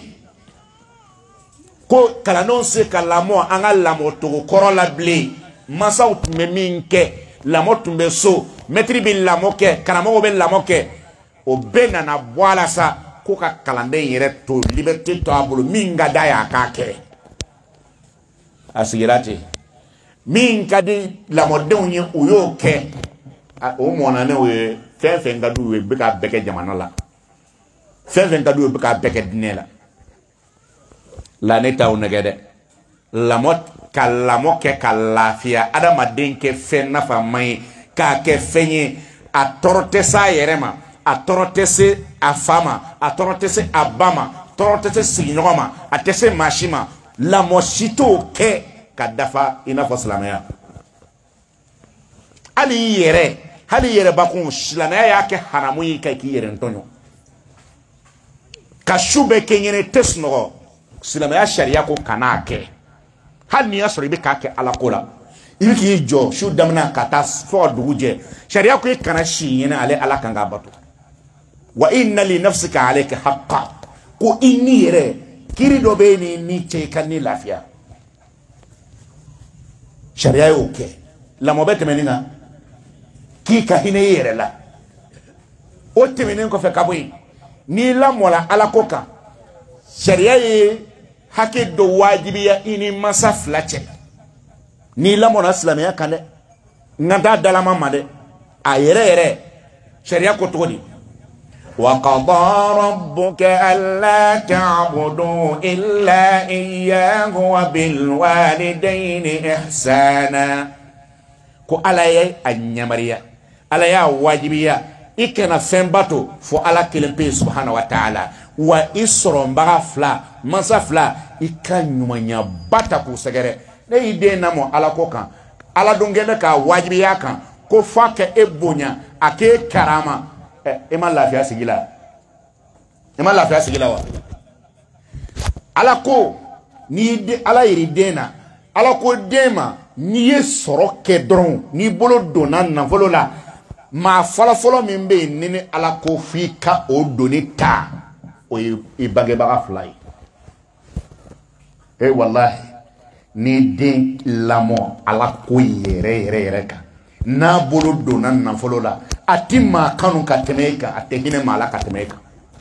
ko kalandenw se ka lamɔ an ka lamɔ togo kɔrɔ la bilen mansaw tun bɛ min kɛ lamɔ tun bɛ so mɛtiri bɛ lamɔ kɛ karamɔgɔ bɛ lamɔ kɛ o bɛɛ nana bɔ a la sa ko ka kalanden yɛrɛ to liberté to a bolo min ka d'a ye a k'a kɛ a sigira ten min ka di lamɔdenw ye u y'o kɛ o mɔna ne o ye fɛn fɛn ka di u ye bɛ k'a bɛɛ kɛ jamana la fɛn fɛn ka di u ye bɛ k'a bɛɛ kɛ diinɛ la la ne t'aw nɛgɛ dɛ lamɔ ka lamɔ kɛ ka lafiya adamaden kɛ fɛn nafama ye k'a kɛ fɛn ye a tɔɔrɔ tɛ s'a yɛrɛ ma a tɔɔrɔ tɛ se a fa ma a tɔɔrɔ tɛ se a ba ma tɔɔrɔ tɛ se sigiɲɔgɔn ma a tɛ se maa si ma lamɔ si t'o kɛ ka dafa i n'a fɔ silamɛya hali i yɛrɛ hali i yɛrɛ bakun silamɛya y'a kɛ haramu ye ka k'i yɛrɛ ntɔɲɔ ka su bɛɛ kɛ ɲɛnɛ tɛ sunɔgɔ silamɛya sariya ko kan'a kɛ hali n'i y'a sɔrɔ i bɛ k'a kɛ ala ko la i bɛ k'i jɔ su daminɛ ka taa fɔ dugu jɛ sariya ko i kana si ɲɛnɛ ale ala kan k'a bato wa inna li nafsika alayka haqqan ko i ni yɛrɛ kiri dɔ bɛ ni ni cɛ i ka ni lafiya sariya y'o kɛ lamɔ bɛ tɛmɛnin kan k'i ka hinɛ i yɛrɛ la o tɛmɛnen kɔfɛ ka bɔ yen n'i lamɔla ala ko kan sariya ye hakɛ dɔ wajibiya i ni mansa fila cɛ n'i lamɔna silamɛya kan dɛ n ka taa dalama ma dɛ a yɛrɛ yɛrɛ sariya ko cogo di وقضى ربك ألا تعبدوا إلا إياه وبالوالدين إحسانا كو على يا النمرية على يا واجبية إكنا فنباتو فو على كلمة سبحانه وتعالى وإسرم بغفلا مسافلا إكنا نمانيا باتاكو سجرة نيدي نمو على كوكا على دونجنك واجبية كان كو فاك إبونيا أكي كرامة ema lafiya sigila ema lafiya sigila wa ala ko ni de ala yiri dena ala ko dema ni ye sɔrɔ kɛ dɔrɔn ni bolo donna nafolo la ma fɔlɔ fɔlɔ min bɛ yen ni ala ko f'i ka o doni ta o ye i bangebaga fila ye e wallahi ni den lamɔ ala ko yɛrɛ yɛrɛ yɛrɛ kan n'a bolo donna nafolo la a ti maa kanu ka tɛmɛ i kan a tɛ hinɛ maa la ka tɛmɛ i kan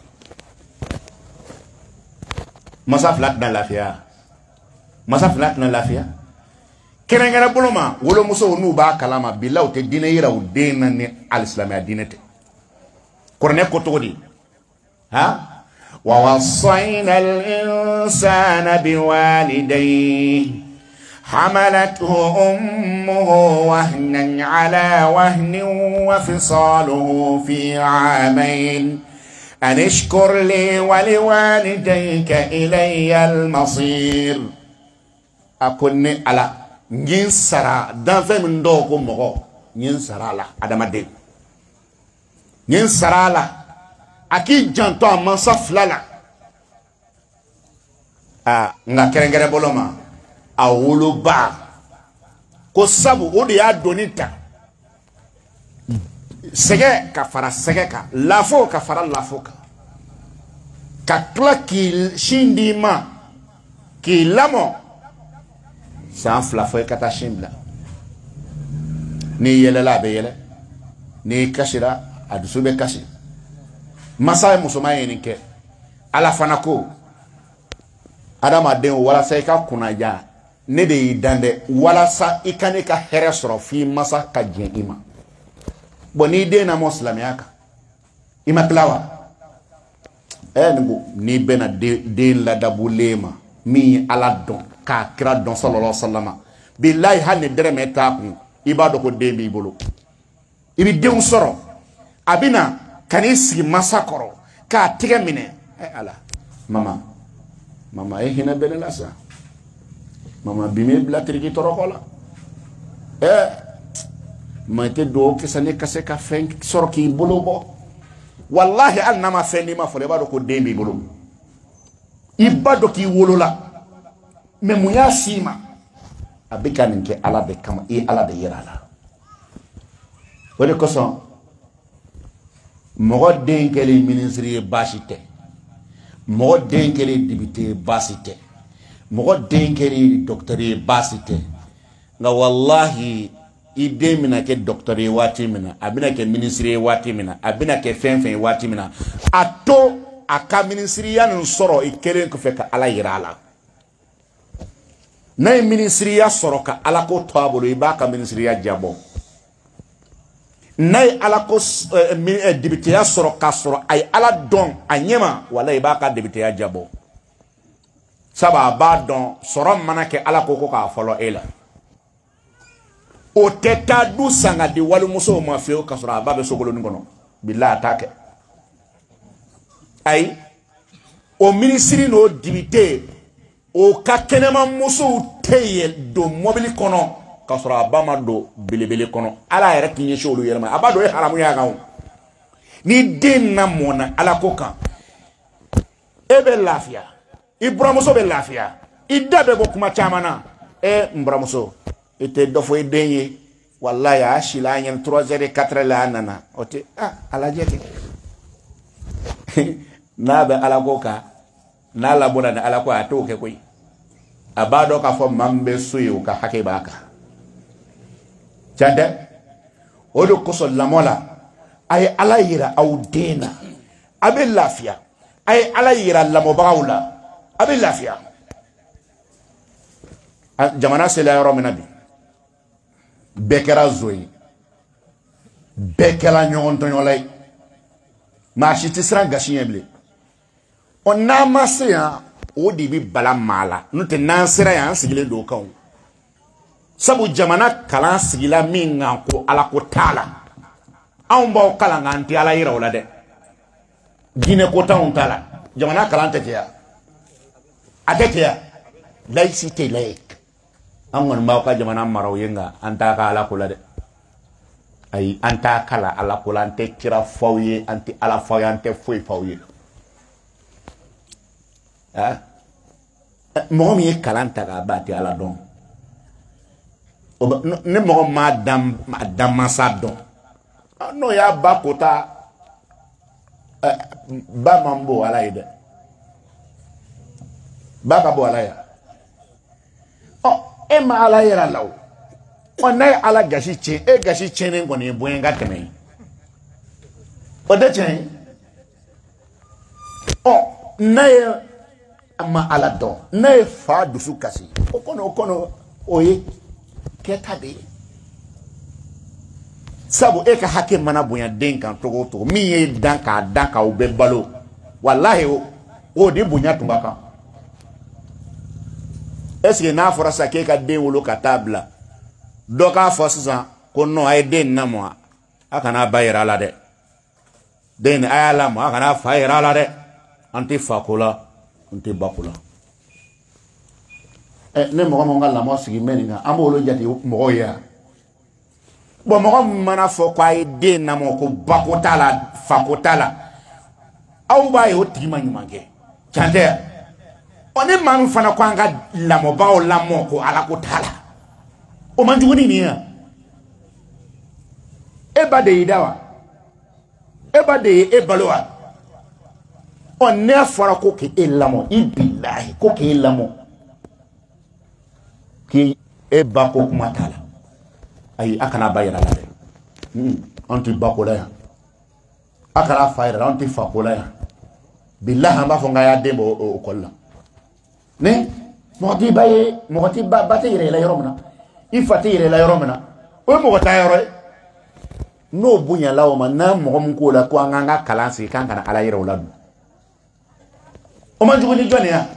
masa fila tɛna lafiya masa fila tɛna lafiya kɛrɛnkɛrɛn bolo ma wolomusow n'u b'a kalama bila u tɛ diinɛ yira u den na ni alisilamɛya diinɛ tɛ kɔrɔnɛ ko cogo di ha wa wassayna al-insana biwalidayhi حملته أمه وهنا على وهن وفصاله في عامين أن اشكر لي ولوالديك إلي المصير أكون على نينسرا دافع من دوكم مغو نينسرا لا أدم الدين نينسرا لا أكيد جانتو من صفلا لا آه نغا كرن كرن بولوما a woloba ko sabu o de y'a doni ta sɛgɛ ka fara sɛgɛ kan lafo ka fara lafo kan ka tila k'i sin di ma k'i lamɔ san fila fɔ i ka taa sin bila n'i yɛlɛla a bɛ yɛlɛ n'i kasira a dusu bɛ kasi masa ye musoman ye nin kɛ ala fana ko adamaden walasa i ka kunnaja ne de y'i dan dɛ walasa i ka ne ka hɛrɛ sɔrɔ f'i masa ka jɛn i ma bon n'i den na mɔ silamɛya kan i ma tila wa ɛ nin ko n'i bɛna den ladabulen ma min ye ala dɔn k'a kira dɔn sallallahu alaihi wasallam bilahi hali ni dɛrɛmɛ t'a kun i b'a dɔn ko den b'i bolo i bɛ denw sɔrɔ a bɛ na ka n'i sigi masa kɔrɔ k'a tigɛ minɛ ɛ ala mama mama e hinɛ bɛ ne la sa mama bi me bila tiriki tɔrɔkɔ la ɛ ma tɛ dugawu kɛ sa ne ka se ka fɛn sɔrɔ k'i bolo bɔ wallahi hali n'a ma fɛn d'i ma fɔlɔ i b'a dɔn ko den b'i bolo i ba dɔn k'i wolola mɛ mun y'a s'i ma a bɛ ka nin kɛ ala de kama i ala de yira a la o de kosɔn mɔgɔ den kɛlen ministre ye baasi tɛ mɔgɔ den kɛlen député ye baasi tɛ mɔgɔ den kɛlen docteur ye baasi tɛ nka wallahi i den bɛna kɛ docteur ye waati min na a bɛna kɛ ministre ye waati min na a bɛna kɛ fɛn fɛn ye waati min na a to a ka ministriya nin sɔrɔ i kelen kɔfɛ ka Ala yira a la n'a ye ministriya sɔrɔ ka Ala ko to a bolo i b'a ka ministriya jabɔ n'a ye Ala ko députéya sɔrɔ ka sɔrɔ a ye Ala dɔn a ɲɛma wala i b'a ka députéya jabɔ sabu a b'a dɔn sɔrɔ mana kɛ Ala ko ko k'a fɔlɔ e la o tɛ taa du san ka di walimusow ma fiyewu ka sɔrɔ a ba bɛ sogoloni kɔnɔ bilahi a t'a kɛ ayi o ministre n'o député o ka kɛnɛma musow tɛ ye don mobili kɔnɔ ka sɔrɔ a ba ma don belebele kɔnɔ Ala yɛrɛ t'i ɲɛsin olu yɛrɛ ma a b'a dɔn e haramu y'a kan ni den na mɔna Ala ko kan e bɛ lafiya i buramuso bɛ lafiya i da bɛ bɔ kuma caman na e n buramuso i tɛ dɔ fɔ i den ye wallahi a sila a ɲɛna trois heures quatre heures la a nana o tɛ ah a lajɛ ten n'a bɛ Ala ko kan n'a labɔra ni Ala ko a t'o kɛ koyi a b'a dɔn k'a fɔ maa min bɛ so ye o ka hakɛ b'a kan tiɲɛ tɛ o de kosɔn lamɔ la a ye Ala yira aw den na a bɛ lafiya a ye Ala yira lamɔbagaw la a bɛ lafiya jamana sela yɔrɔ min na bi bɛɛ kɛra zo ye bɛɛ kɛra ɲɔgɔn tɔɲɔla ye maa si tɛ siran gasi ɲɛ bilen ɔ n'an ma se yan o de bɛ bala maa la n'o tɛ n'an sera yan an sigilen don o kan sabu jamana kalan sigila min kan ko Ala ko t'a la anw b'aw kalan k'an tɛ Ala yira o la dɛ diinɛ ko t'anw t'a la jamana kalan tɛ kɛ yan a tɛ kɛ yan laïcité laïque an kɔni b'aw ka jamana mara o ye nka an t'a ka Ala ko la dɛ ayi an t'a kala Ala ko la an tɛ kira f'aw ye an tɛ Ala f'aw ye an tɛ foyi f'aw ye ah mɔgɔ min ye kalan ta k'a ba tɛ Ala dɔn ne mɔgɔ m'a dan a dan mansa dɔn n'o y'a ba kota ba man bon Ala ye dɛ ba ka bon Ala ye ɔ e ma Ala yira la o ɔ n'a ye Ala gasi tiɲɛ e gasi tiɲɛnen kɔni ye bonya ka tɛmɛ ye o tɛ tiɲɛ ye ɔ n'a ye ma Ala dɔn n'a ye fa dusu kasi o kɔni o kɔni o ye kɛta de ye sabu e ka hakɛ mana bonya den kan togo o togo min ye dan k'a dan k'aw bɛɛ balo walahi o de bonya tun ka kan est-ce que n'a fɔra sisan k'e ka den wolo ka taa bila dɔ k'a fɔ sisan ko non a ye den lamɔ a kana ba yira a la dɛ den a y'a lamɔ a kana fa yira a la dɛ an tɛ fa ko la an tɛ ba ko la ɛ ne mɔgɔ min ka lamɔ sigi mɛ nin kan an b'olu jate mɔgɔw ye yan bon mɔgɔ min mana fɔ ko a ye den lamɔ ko ba ko t'a la fa ko t'a la aw b'a ye o tigi ma ɲuman kɛ tiɲɛ tɛ yan ɔ ne maa min fana ko an ka lamɔbagaw lamɔ ko Ala ko t'a la o man jugu ni nin ye e ba de y'i da wa e ba de ye e balo wa ɔ ne fɔra ko k'e lamɔ i bilahi ko k'e lamɔ k'i e ba ko kuma t'a la ayi a kana ba yira la dɛ an tɛ ba ko la yan a kana fa yira la an tɛ fa ko la yan bilahi an b'a fɔ n k'a y'a den bɔ o kɔli la ne mɔgɔ t'i ba ye mɔgɔ t'i ba ba tɛ yɛrɛ la yɔrɔ min na i fa tɛ yɛrɛ la yɔrɔ min na o ye mɔgɔ ta yɔrɔ ye n'o bonyala o ma n'a mɔgɔ min k'o la ko an k'an ka kalan sigi k'an kana Ala yira o la dun o man jugu ni jɔn ye yan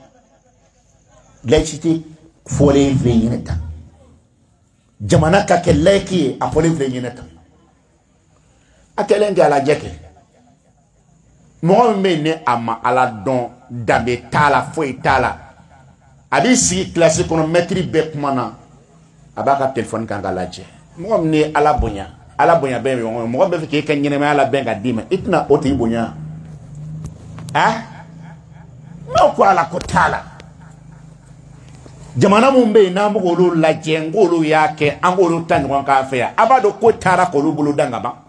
laïcité fɔlen filɛ ɲinɛ tan jamana ka kɛ laïque ye a fɔlen filɛ ɲinɛ tan a kɛlen tɛ Ala jɛ kɛ mɔgɔ min bɛ ne a ma Ala dɔn danbe t'a la foyi t'a la a b'i sigi kilasi kɔnɔ mɛtiri bɛɛ kuma na a b'a ka telefɔni kan k'a lajɛ mɔgɔ min ye Ala bonya Ala bonya bɛɛ bɛ ɲɔgɔn mɔgɔ bɛ fɛ k'e ka ɲɛnɛmaya labɛn ka d'i ma i tɛna o tigi bonya ah n'o ko Ala ko t'a la jamana mun be na mo olu la jengolo yake angolo tan wan ka fe abado ko tara ko lu bulu danga ba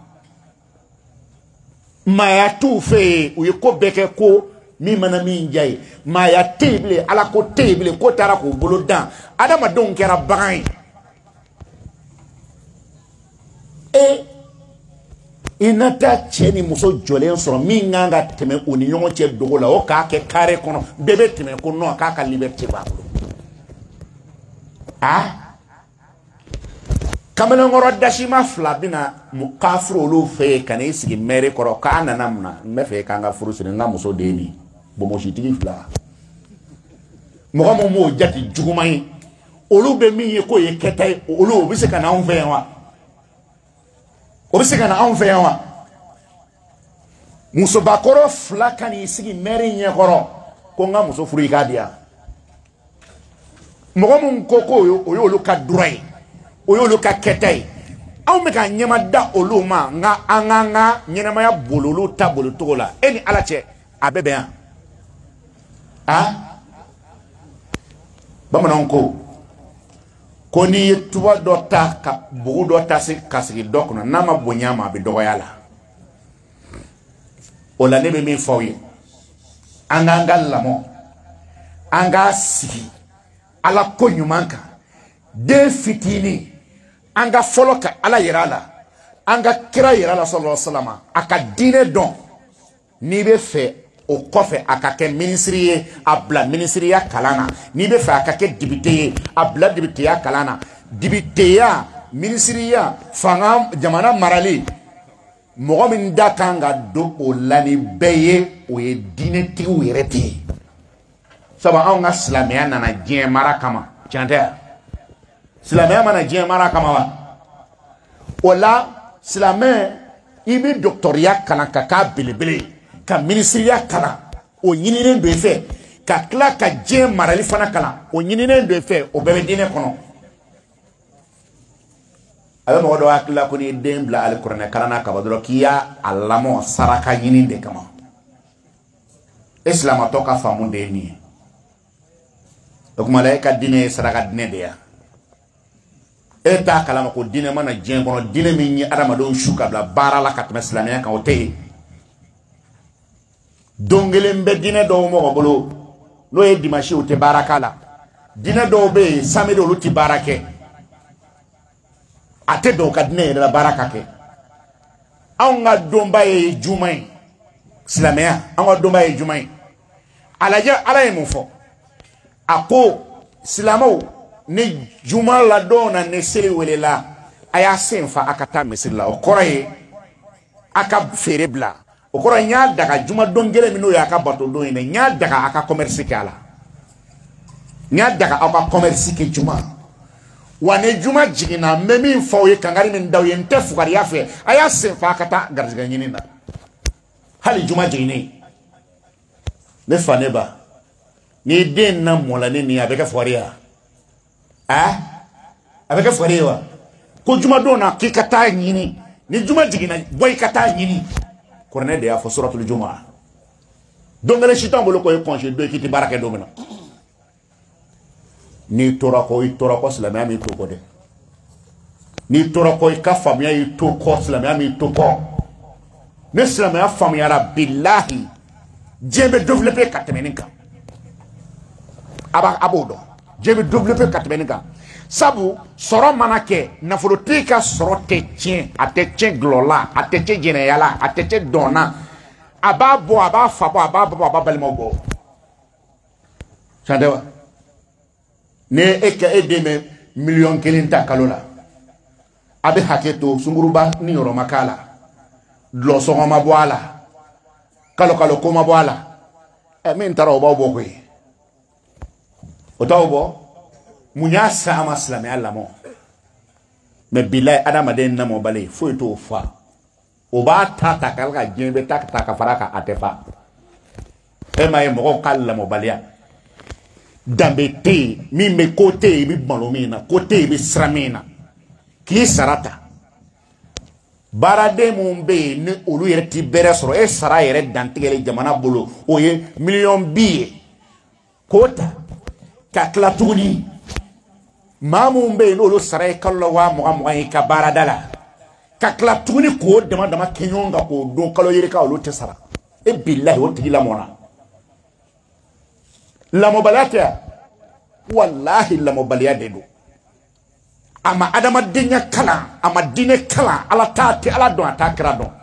maya tu fe u ko beke ko mi mana min jay maya table ala ko table ko tara ko bulu dan adama don kera bagai e inata cheni muso jolen soro mi nganga teme oni nyongo che dogola o ka ke kare kono bebe teme ko no ka ka liberté ba ah kamelo ngoro dashima flabina mukafro lu fe kan isigi mere koro ka nanamna me fe kanga furusi nga muso deni bo mo shitigi fla mo mo mo jati jugumai olu be mi ko ye ketay olu bi se kana on fe wa obise kana on fe wa muso bakoro fla kan isigi mere nye koro ko nga muso furu ikadia mo mo koko yo olu ka durai oyo ka ketay aw me ka nyama da oluma nga anganga nyama ya bololo tabolo tola eni alache abebe ya ah bamanon ko koni tuwa dota ka bugu dota se kasigi dokuna nama bonyama be doyala ola nebe mi fawi anganga lamo anga sigi ala ko nyumanka de fitini anga folo ka ala yirala anga kira yirala sallallahu alaihi wasallam aka dine don ni be fe o kofe aka ke ministriye abla ministriya kalana ni be fe aka ke dibite abla dibite ya kalana dibite ya ministriya fanga jamana marali mo min dakanga do o lani beye o ye dine ti wireti saba anga islamiya nana je marakama chanta silamɛ mana diɲɛ mara kama wa o la silamɛ i bi doctoriya kalan ka k'a belebele ka ministriya kalan o ɲininen do i fɛ ka tila ka diɲɛ marali fana kalan o ɲininen do i fɛ o bɛɛ bɛ diinɛ kɔnɔ a bɛ mɔgɔ dɔ hakili la ko n'i ye den bila alikuranɛ kalan na kaba dɔrɔn k'i y'a a lamɔ saraka ɲini de kama e silamatɔ ka faamu de ye nin ye o kuma la e ka diinɛ ye saraka diinɛ de ya e ta kalama ko diinɛ mana diɲɛ kɔnɔ diinɛ min ye adamadenw su ka bila baara la ka tɛmɛ silamɛya kan o tɛ yen don kelen bɛ diinɛ dɔw mɔgɔ bolo n'o ye dimanche o tɛ baara k'a la diinɛ dɔw bɛ yen samedi olu tɛ baara kɛ a tɛ dɔw ka diinɛ yɛrɛ la baara ka kɛ anw ka donba ye juma ye silamɛya anw ka donba ye juma ye a lajɛ ala ye mun fɔ a ko silamɛw ni juma la dona ne seli welela aya senfa akata misiri la o kɔrɔ ye aka feere bila o kɔrɔ nya daga juma don gele mino ya aka bato don ne nya daga aka commerce kala nya daga aka commerce ke juma wane juma jigina me min fo ye kangari min daw ye nte fukari ya fe aya senfa akata garziga nyini na hali juma jigini ne faneba ni den na molane ni abeka fukariya ah avec forewa ko juma dona ki kata nyini ni juma jigina boy kata nyini korne de ya fo suratul juma dongale shitan bolo ko e congé do ki ti baraka do mena ni tora ko i tora ko islamia mi to ko de ni tora ko ka famia i to ko islamia mi to ko ni islamia famia ra billahi jebe développer katmeninka aba abodo jebe développer katmeninka sabu soro manake nafoloti ka soro te tien atete glola atete jeneyala atete dona ababo aba fabo ababo aba balimo bo chandewa ne eke edeme million kelinta kalola abe haketo sunguruba ni yoro makala lo so ma boala kalo kalo ko ma boala e min taro bo bo ko o taw bo munya sama islami alla mo me bilay adama den na mo balay fo to fa o ba ta ta kalga jembe tak ta ka faraka atefa e may mo kala mo balya dambe te mi me côté bi balomina côté bi sramina ki sarata barade mumbe ne olu yere ti bere soro e sara yere dantigele jamana bolo o ye million bi kota ka kla tuguni mamu be no lo saray kallo wa mo mo ay ka baradala kakla tuni ko dama dama kenyonga ko don kalo yiri ka lo tesara e billahi o tigi la mona la mobalata wallahi la mobalia de do ama adama dinya kala ama dine kala ala taati ala don atakra don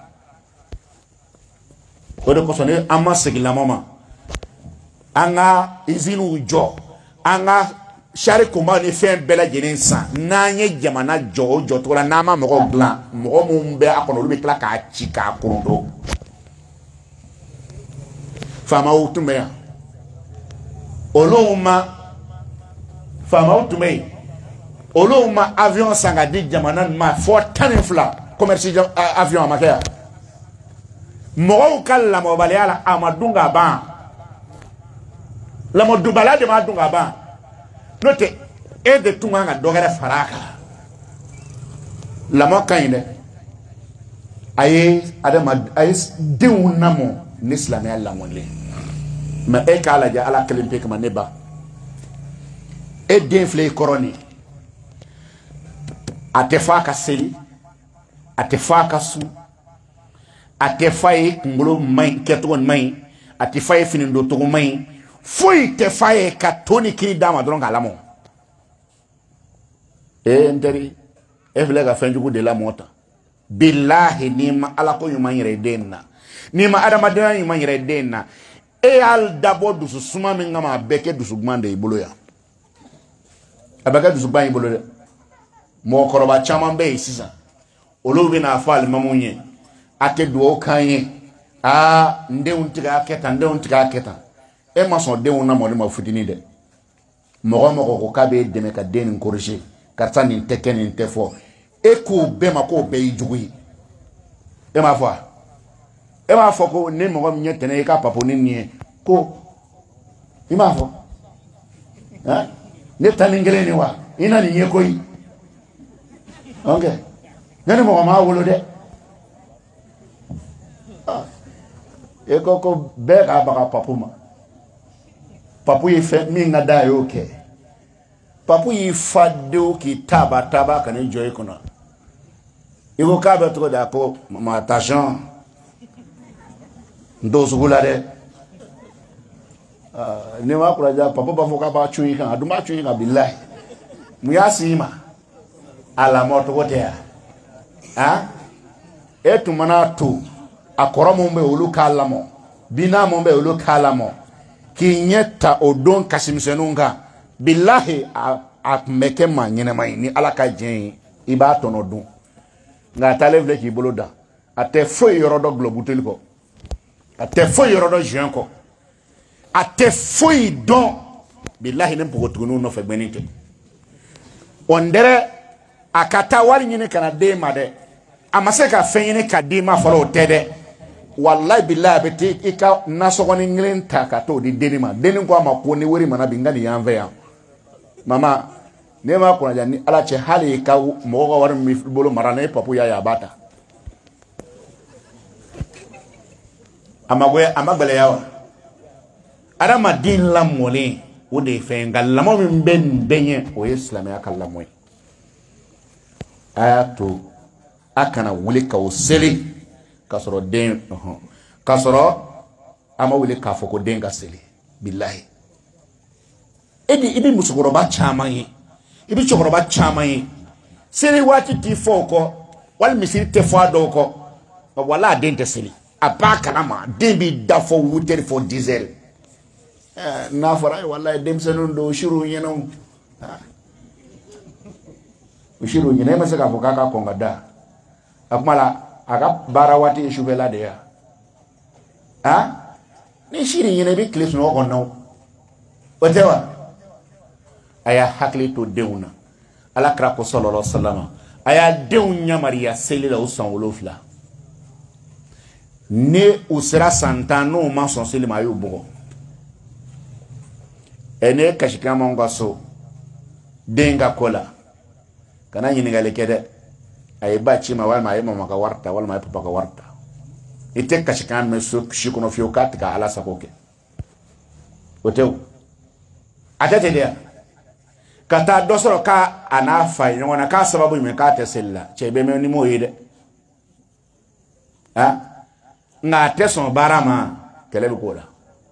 o de ko sone ama segila mama anga izinu jo anga shari kuma ni fen bela jenen san nanye jamana jo jo to la nama mo glan mo mo be akono be kla ka chi ka kurundo fama utume oloma fama utume oloma avion sanga di jamana ma fo tanifla commerce avion makaya mo kala mo baleala amadunga ba la mo dubala de ma dunga ba note e de tunga nga dogere faraka la mo kayne aye adama aye dewu namo l'islam ya la monle ma e kala ja ala kelimpe kama neba e denfle koroni atefa ka seli atefa ka su atefa e ngolo mai keton mai atefa e finindo to mai foi te faye ka toni kiri dama dron galamo e nderi e vle ga fenjugo de la mota billahi nima ala ko yuma yire denna nima adama de yuma yire denna e al dabo du suma mi ngama beke du sugmande ibolo ya abaka du suban ibolo de mo koroba chama be sisa olobi na afal mamunye ate duo kanye a nde untiga keta nde untiga keta e ma son de wona mo ma futini de mo mo ko ka be de me ka den corriger karta ni teken ni tefo e ko be ma ko be jugui e ma fo e ma fo ko ne mo mi nyetene ka papo ni ni ko e ma fo ha ne taningele ni wa ina ni nyeko yi okay nani mo ma wolo de e ko ko be ka ba ka papo ma papu yi fe mi nga da yo ke papu yi fado ki taba taba kan enjoy kono iko ka be to da ko ma tajan ndo sugula de ah ne ma kula ja papu ba foka ba chuyi kan aduma chuyi kan billahi mu ya sima ala moto wote ya ha etu mana tu akoro mo mbe olu kala mo bina mo mbe olu kala mo ki nyeta odon kasimsenunga billahi a meke ma nyene mai ni alaka jen iba tono dun nga talevle ki boloda ate fo yorodo globutel ko ate fo yorodo jean ko ate fo don billahi nem pogo tunu no fe benite ondere akata wali nyene kana de ma de amaseka fenyene kadima folo tede wallahi billahi beti ika nasogoni ngren takato di denima denin ko ma ko ni wori mana bingani yanve ya mama ne ma ko jani ala che hali ka mo ko war mi bolo marane papu ya ya bata amagwe amagbele yawa ara madin la mole o de fe ngal la mo min ben benye o islam ya kallamwe ayatu akana wuli ka o seli kasoro den kasoro ama wile ka foko den ga seli billahi edi ibi musukoro ba chama yi ibi chokoro ba chama yi seli wati ti foko wal misiri te fo adoko wala den te seli abaka na ma den bi da fo wuter fo diesel eh na fara wallahi dem senun do shiru yeno shiru yeno ma saka fo kaka konga da akmala aga barawati ishubela de ya ha ni shiri yene bi clips no ko no otewa aya hakli to deuna ala kra ko sallallahu alaihi wasallam aya deunya maria selila usan wolofla ne usra santano ma son selima yo bogo ene kashikama ngaso denga kola kana yini gale kede ay bachi ma wal ma yema maka warta wal ma papa ka warta ite kashikan me so shikono fiyo katika ala sakoke otew atete dia kata dosoro ka ana fa nyona ka sababu me ka tesella chebe me ni moyide ha nga teson barama kelebe kola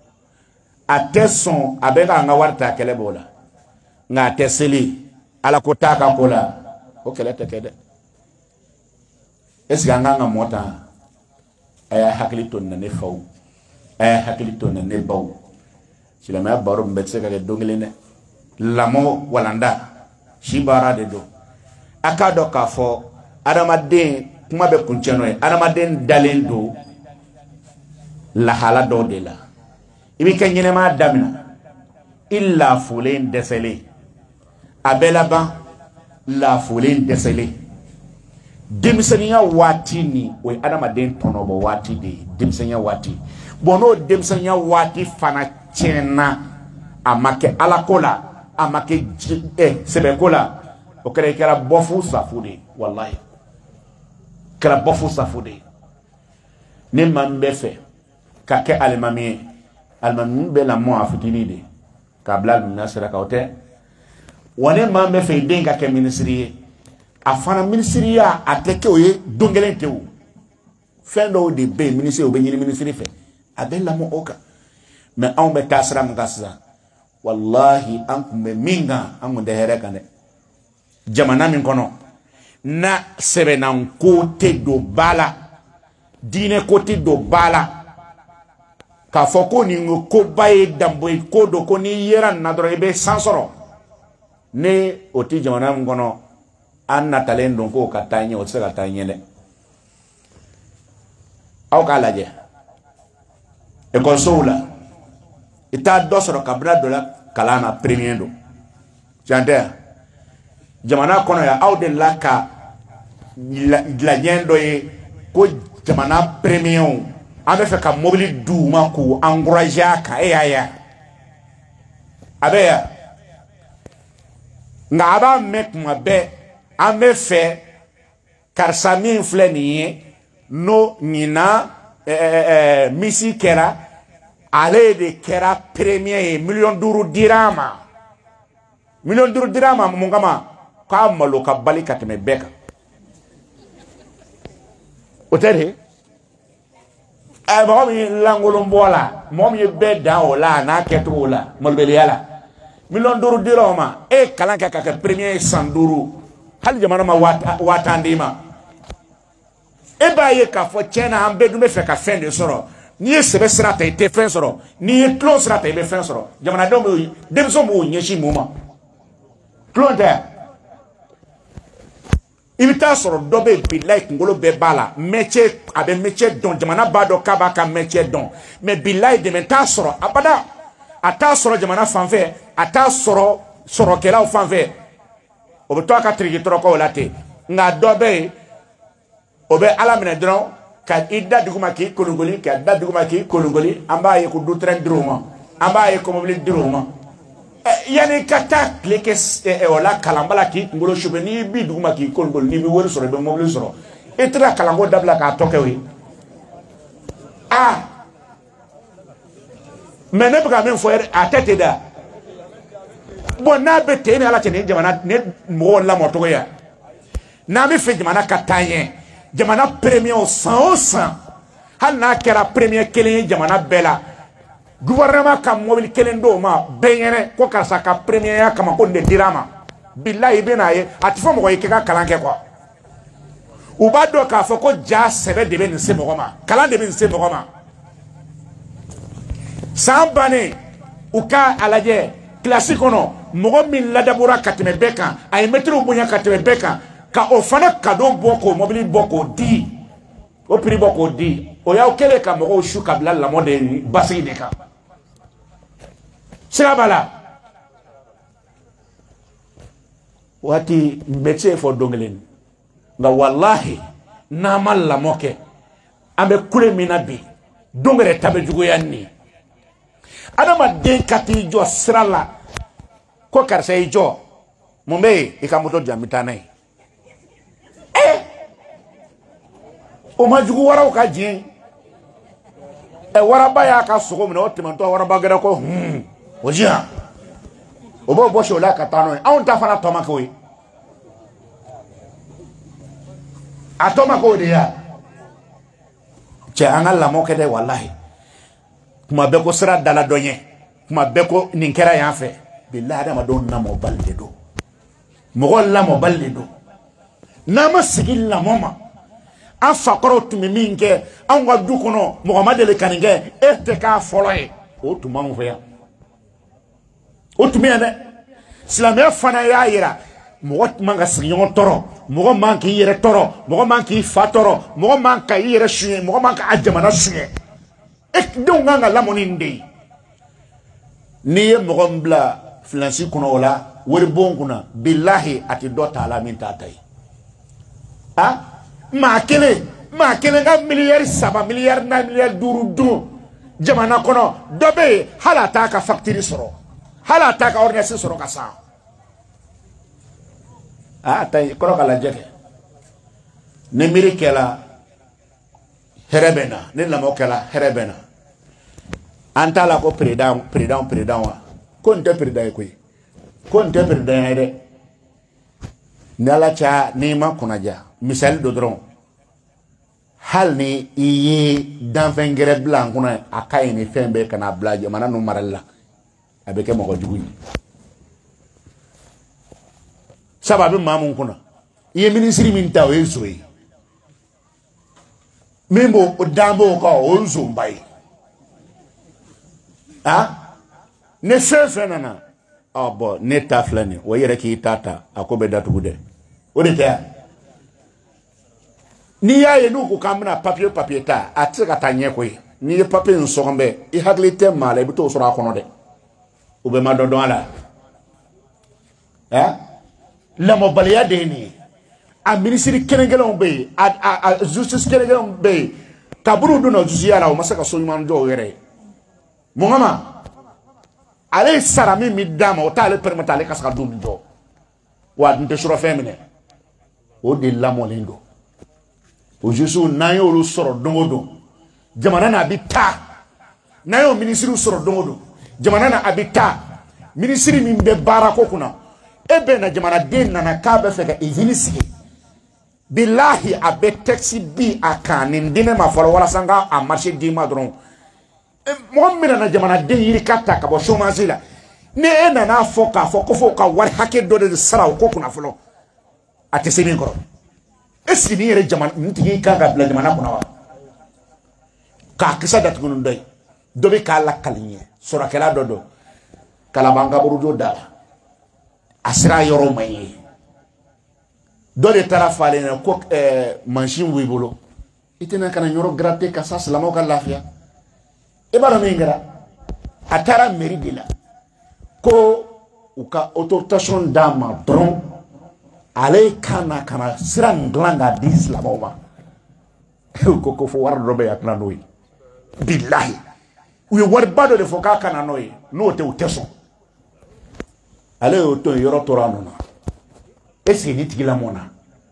ateson abeka nga warta kelebe bola nga teseli ala kotaka kola o kelete kede esga nga nga mota aya haklito na ne faw aya haklito na ne baw sila ma baro mbetse ka dongelene lamo walanda shibara de do akado ka fo adamaden kuma be kuncheno e adamaden dalendo la hala do de la ibi kenyene ma damina illa fulen desele abela ba la fulen desele demsenia wati ni o adamaden tonobo wati de demsenia wati bono demsenia wati fana chena amake alakola amake eh sebekola o kere kera bofu safude wallahi kera bofu safude ne mambefe ka ke almami almami be la mo afutini de ka blal nasra ka ote wone mambefe denga ke ministry afana ministry ya ateke oye dongelen tewu fendo de be ministry o be nyini ministry fe abella mo oka me on be tasra mgasa wallahi ankum be minga amu de hereka ne jamana min kono na sebe na côté do bala dine côté do bala ka foko ni ko baye dambo ko do ko ni yera na dro be sansoro ne oti jamana min kono anna talendo ko katanye o se katanye le aw kala je e consola ita dosoro kabra dola kalana premier do jande jamana kono ya aw de laka la yendo e ko jamana premier ame fe ka mobili du ma ko encourager ka e aya abeya nga aba mek ma be ame fe karsami fleni no nyina eh, eh, eh, misi kera ale de kera premier million duru dirama million duru dirama mungama ka malo ka bali katme beka otere e mo mi langolo mbola mo mi be da ola na keto ola mo be yala million duru dirama e kalanka ka premier cent duru hal jamana ma wata watandima e ba ye ka fo chena ambe du me fe ka fin de soro ni sebe srata ite fin soro ni close srata be fin soro jamana do mo dem so mo nyeshi moma clonta imita soro do be bi like ngolo be bala métier abe métier don jamana ba do kaba ka métier don mais billahi de menta soro abada ata soro jamana fanfe ata soro soro kela o fanfe o to aka trigi troko late nga dobe obe ala mena dron ka idda duguma ki kolongoli ka idda duguma ki kolongoli amba ye ko du tren droma amba ye ko mobile droma e yani kata kleke e wala kalambala ki ngolo shobe ni bi duguma ki kolongoli ni bi wori soro be mobile soro etra kalango dabla ka toke wi ah mene buga men fo atete da bon na be tene ala tene jamana ne mo la moto ya na mi fe jamana katanye jamana premier au cent au cent hal na kera premier kelen jamana bela gouvernement ka mobile kelen do ma benyere ko karsa ka premier ya kama ko de dirama billahi benaye atifo mo ko ikeka kalanke ko ubado ka fo ko ja sebe de ben se mo ma kala de ben se mo ma sambane uka alaje classique no mogo min ladabura kateme beka ay metro bunya kateme beka ka ofana kado boko mobili boko di o pri boko di o ya okele ka mogo shu kabla la mode basi de ka sirabala wati métier fo dongelen nga wallahi na mal la moke ambe kule minabi dongere tabe jugo yanni adama den kati jo sirala ko karsa ijo mumbe ikamoto jamitane eh o majugu wara ka jin e wara ba ya ka sogo mi no temanto wara ba gere ko hmm o jia obo bo shola katano on ta fana toma ko yi atoma ko de ya che angala mo kede wallahi kuma be ko sira dala donye kuma be ko ninkera yan fe billahi adama don na mo balde do mo la mo balde do na ma sigil la mama an fakoro tumi min kɛ an ka du kɔnɔ mɔgɔ ma deli ka nin kɛ e tɛ k'a fɔlɔ ye o tun b'anw fɛ yan o tun bɛ yan dɛ silamɛya fana y'a yira mɔgɔ man ka sigiɲɔgɔn tɔɔrɔ mɔgɔ man k'i yɛrɛ tɔɔrɔ mɔgɔ man k'i fa tɔɔrɔ mɔgɔ man ka i yɛrɛ suɲɛ mɔgɔ man ka a jamana suɲɛ e denw kan ka lamɔ nin de ye n'i ye mɔgɔ min bila filansi kɔnɔ o la wari bon kunna bilahi a tɛ dɔ ta a la min t'a ta ye ah maa kelen maa kelen ka miliyari saba miliyari naani miliyari duuru dun jamana kɔnɔ dɔ bɛ yen hali a t'a ka facture sɔrɔ hali a t'a ka ordonnance sɔrɔ ka san a ta kɔrɔ ka lajɛ kɛ ni miiri kɛla hɛrɛ bɛ na ni lamɔ kɛla hɛrɛ bɛ na an t'a la ko président président président wa ko nin tɛ président ye koyi ko nin tɛ président ye dɛ ni ala caya n'i ma kunnaja misali dɔ dɔrɔn hali ni i ye danfɛn gɛrɛ bila an kunna a ka ɲi ni fɛn bɛɛ kana bila jamana ninnu marali la a bɛ kɛ mɔgɔ jugu ye sabu a bɛ maa mun kunna i ye minisiri min ta o ye nso ye min b'o dan b'o kan o ye nsoba ye ah ne fɛn fɛn nana ɔ bɔn ne ta filɛ nin o yɛrɛ k'i ta ta a ko bɛ datugu dɛ o de tɛ yan n'i y'a ye n'u ko k'an bɛna papiye papiye ta a tɛ se ka taa ɲɛ koyi n'i ye papiye in sɔgɔn bɛɛ i hakili tɛ maa la i bɛ t'o sɔrɔ a kɔnɔ dɛ o bɛ ma dɔ dɔn a la ɛ lamɔbaliya de ye nin ye a minisiri kelen-kelenw bɛ yen a a justice kelen-kelenw bɛ yen kaburu donna justiya la o ma se ka so ɲuman jɔ o yɛrɛ ye mun kama ale ye sara min bɛ d'a ma o t'ale permettre ale ka se ka du min jɔ wa a dun tɛ sɔrɔ fɛn minɛ o de lamɔlen don. O Jésus n'a eu le sort d'ongodo. Jamanana habita. N'a eu ministre sort d'ongodo. Jamanana habita. Ministre mimbe barako kuna. Ebe na jamana den na kabe feka izinisi. Billahi abe taxi bi akani ndine ma folo wala sanga a marché di madron. Mohamed na jamana den yiri kata ka bo chômage la. Ne e na na foka foko foka wari hake do de sara ko kuna folo. Ate semi ngoro. Est-ce que ni yɛrɛ jamana ntigi kan ka bila jamana kɔnɔ wa k'a kisa datugu nin dɔ ye dɔ bɛ k'a lakali ɲɛ sɔrɔkɛla dɔ don kalaban kaburujo da la a sera yɔrɔ man ye dɔ de taara fɔ ale ɲɛna ko mansin b'i bolo i tɛna ka na yɔrɔ gratter ka sa silamɛw ka lafiya i b'a dɔn min kɛra a taara mairie de la ko u ka autorisation d'a ma dɔrɔn ale kana kana sira nglan ga di silamɛw ma ko ko fo wari dɔ bɛ yan kana n'o ye bilahi u ye wariba dɔ de fɔ k'a kana n'o ye n'o tɛ u tɛ sɔn ale y'o to yen yɔrɔ tora nɔ na est-ce que ni tigi lamɔn na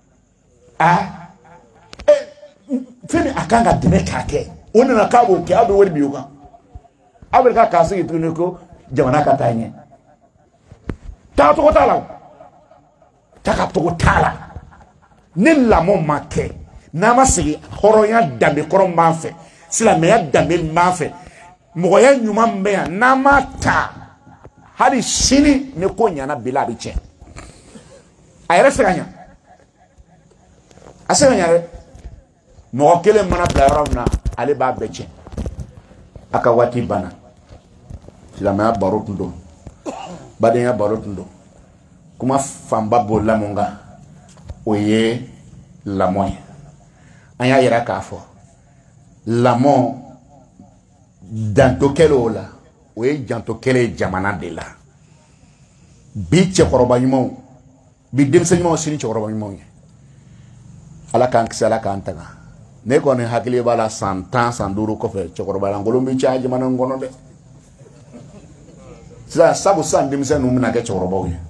ah fɛn min a kan ka dɛmɛ k'a kɛ o nana k'a b'o kɛ aw bɛ wari bi o kan aw bɛ ka k'a sigi tuguni ko jamana ka taa ɲɛ taacogo t'a la o tagatogo t'a la ni lamɔ ma kɛ n'a ma sigi hɔrɔnya danbe kɔrɔ b'an fɛ silamɛya danbe b'an fɛ mɔgɔya ɲuman bɛ yan n'a ma ta hali sini ni ko ɲana bila a bɛ tiɲɛ a yɛrɛ se ka ɲa a se ka ɲa dɛ mɔgɔ kelen mana bila yɔrɔ min na ale b'a bɛɛ tiɲɛ a ka waati banna silamɛya baro tun don badenya baro tun don kuma fanba b'o lamɔ kan o ye lamɔ ye an y'a yira k'a fɔ lamɔ danto kɛlen o la o ye janto kɛlen jamana de la bi cɛkɔrɔba ɲumanw bi denmisɛn ɲumanw sini cɛkɔrɔba ɲumanw ye ala k'an kisi ala k'an tanga ne kɔni hakili b'a la san tan san duuru kɔfɛ cɛkɔrɔba lankolon bɛ caya jamana in kɔnɔ dɛ sisan sabu sisan denmisɛn ninnu bɛna kɛ cɛkɔrɔbaw ye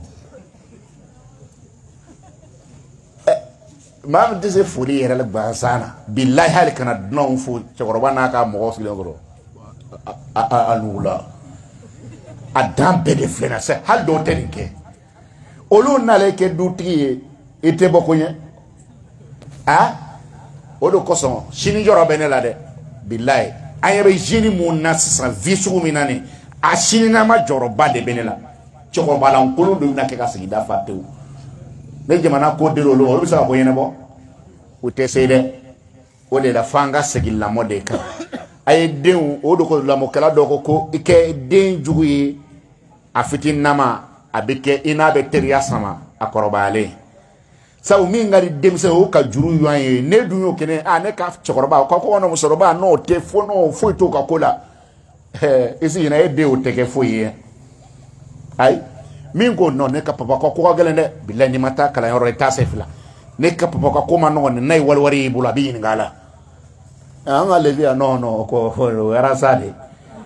maa min tɛ se foli yɛrɛ la gansan na bilahi hali kana dunanw fo cɛkɔrɔba n'a ka mɔgɔw sigilen kɔrɔ a nugu la a dan bɛɛ de filɛ na sɛ hali dɔw tɛ nin kɛ olu nalen kɛ dutigi ye i tɛ bɔ ko ɲɛ a o de kosɔn sini jɔrɔ bɛ ne la dɛ bilayi an ɲɛ bɛ zeni mun na sisan vi sugu min na nin a sini nama jɔyɔrɔba de bɛ ne la cɛkɔrɔba lankolon de bɛna kɛ ka sigida fa tewu ne jamana ko dir'olu olu olu bɛ se ka ko ɲɛnabɔ u tɛ se dɛ o de la f'an ka segin lamɔ de kan a ye denw o de ko lamɔkɛla dɔ ko ko i kɛ den jugu ye a fitininama a bɛ kɛ i n'a bɛ teriya sama a kɔrɔbayalen sabu min ka di denmisɛn o ka juru ɲɔgɔn ye ne dun y'o kɛnɛ a ne ka cɛkɔrɔba o ka ko kɔnɔ musokɔrɔba n'o tɛ fo n'o foyi t'o ka ko la ɛɛ i sigi na e den o tɛ kɛ foyi ye ayi min ko non ne ka papa ko ko gɛlɛn dɛ bilahi ni ma taa kalanyɔrɔ i t'a se fila ne ka papa ka ko ma nɔgɔn ni n'a ye waliwari y'i bolo a bɛ ɲininka a la an ka lebi yan non non ko o yɛrɛ sa de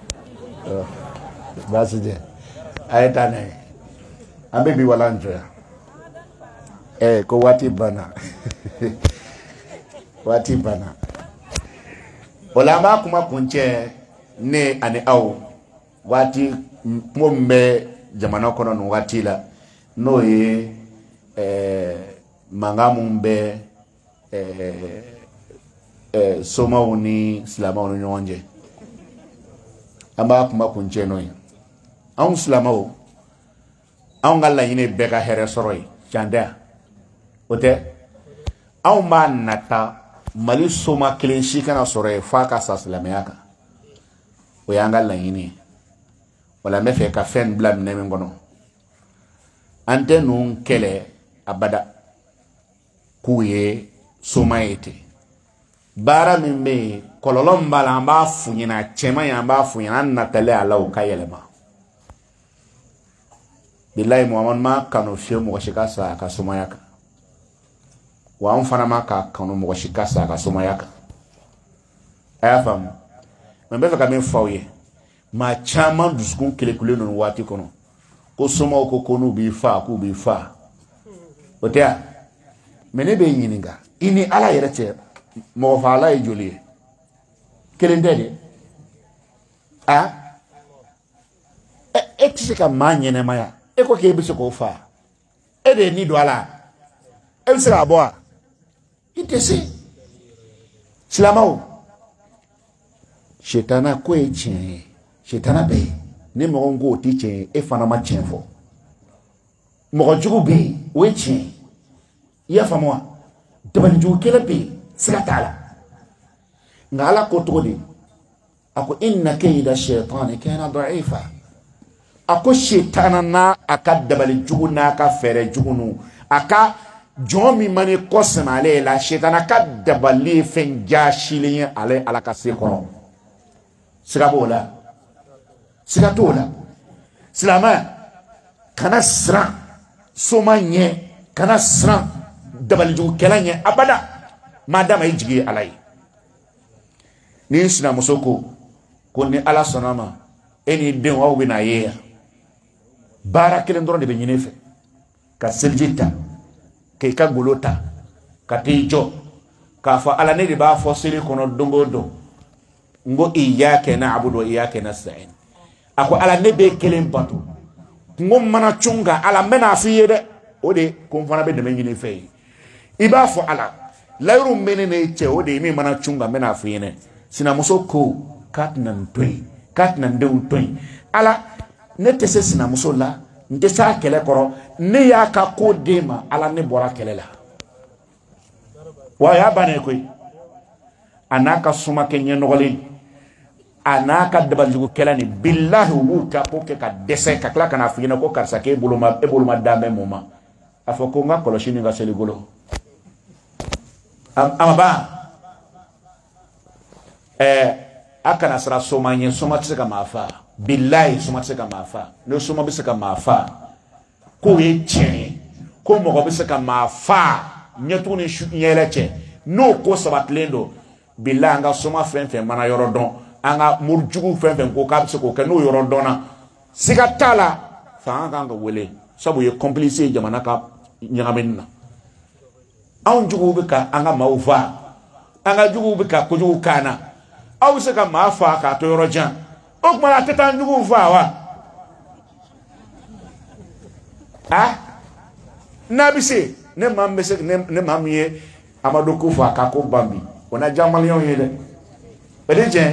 baasi tɛ a ye taa n'a ye an bɛ bi wala an jɔ yan ɛ ko waati banna waati banna o la an b'a kuma kuncɛ ne ani aw waati kuma min bɛ jamana kɔnɔ nin waati la n'o ye ɛɛ mankan mun bɛ ɛɛ ɛɛ somaw ni silamɛw ni ɲɔgɔn cɛ an b'a kuma kuncɛ n'o ye anw silamɛw anw ka laɲini bɛɛ ka hɛrɛ sɔrɔ ye can tɛ yan o tɛ anw b'a nata mali soma kelen si kana sɔrɔ ye f'a ka sa silamɛya kan o y'an ka laɲini ye wala n bɛ fɛ ka fɛn bila minɛ min kɔnɔ an tɛ ninnu kɛlɛ abada k'u ye soma ye ten baara min bɛ yen kɔlɔlɔ min b'a la an b'a f'u ɲɛna cɛman ye an b'a f'u ɲɛna an natalen a la o ka yɛlɛma bilahi muhamadu ma kanu fiyewu mɔgɔ si ka sa a ka somaya kan wa an fana ma ka kanu mɔgɔ si ka sa a ka somaya kan a y'a faamu mɛ n bɛ fɛ ka min f'aw ye maa caman dusukun kelekulen ninnu waati kɔnɔ ko somaw ko ko n'u b'i faa k'u b'i faa o tɛ yan mɛ ne bɛ ɲininka i ni ala yɛrɛ cɛ mɔgɔ faala ye joli ye kelen tɛ de a e tɛ se ka maa ɲɛnɛmaya e ko k'e bɛ se k'o faa e de ye ni don a la e bɛ se k'a bɔ wa i tɛ se silamɛw sitana ko ye tiɲɛ ye sitana bɛ yen ni mɔgɔ ko o tɛ tiɲɛ ye e fana ma tiɲɛ fɔ mɔgɔ jugu bɛ yen o ye tiɲɛ ye i y'a faamu wa dabalijugu kɛlɛ bɛ yen siga t'a la nka ala ko cogo di a ko inna kayda shaytani kana da'ifa a ko sitana n'a a ka dabalijugu n'a ka fɛɛrɛ jugu nu a ka jɔn min ma ni kɔ sɛmɛ ale la sitana ka dabali ye fɛn jaasilen ye ale ala ka se kɔrɔ siga b'o la siga t'o la silamɛ kana siran soma ɲɛ kana siran dabalijugu kɛlɛ ɲɛ abada maa dama i jigi ye ala ye ni sinamuso ko ko ni ala sɔnna ma e ni denw aw bɛna ye yan baara kelen dɔrɔn de bɛ ɲini fɛ ka seliji ta k'i ka golo ta ka t'i jɔ k'a fɔ ala ne de b'a fɔ seli kɔnɔ don o don n ko iyyaka na'budu wa iyyaka nasta'in a ko ala ne bɛ kelen bato kungo mana cun kan ala n bɛna f'i ye dɛ o de ko n fana bɛ dɛmɛ ɲini fɛ ye i b'a fɔ ala layiru min bɛ ne n'e cɛ o de ye min mana cun kan n bɛna f'i ye dɛ sinamuso ko k'a tɛna n to yen k'a tɛna n denw to yen ala ne tɛ se sinamuso la n tɛ se a kɛlɛ kɔrɔ ne y'a ka ko d'e ma ala ne bɔra kɛlɛ la wa a y'a bannen koyi a n'a ka suma kɛ ɲɛnɔgɔlen a n'a ka dabalijugu kɛlɛ ni bilahi u b'u ka ko kɛ ka dɛsɛ ka tila ka na f'i ɲɛna ko karisa k'e bolo ma e bolo ma dan bɛ mun ma a fɔ ko n ka kɔlɔsi ni n ka seli golo a ma ban ɛɛ a kana siran soma ɲɛ soma tɛ se ka maa faa bilahi soma tɛ se ka maa faa ne soma bɛ se ka maa faa k'o ye tiɲɛ ye ko mɔgɔ bɛ se ka maa faa ɲɛtugu ni ɲɛlɛ cɛ n'o ko sabatilen don bilahi an ka soma fɛn fɛn mana yɔrɔ dɔn an ka morijugu fɛn fɛn ko k'a bɛ se k'o kɛ n'o yɔrɔ dɔnna siga t'a la fanga kan ka wele sabu ye complice ye jamana ka ɲagamini na anw juguw bɛ ka an ka maaw faa an ka juguw bɛ ka kojugu k'an na aw bɛ se ka maa faa k'a to yɔrɔ jan o tuma a tɛ taa juguw faa wa ah nabise ne mambese ne mamie Amadou Koufa kako bambi ona jamalion yele bedeje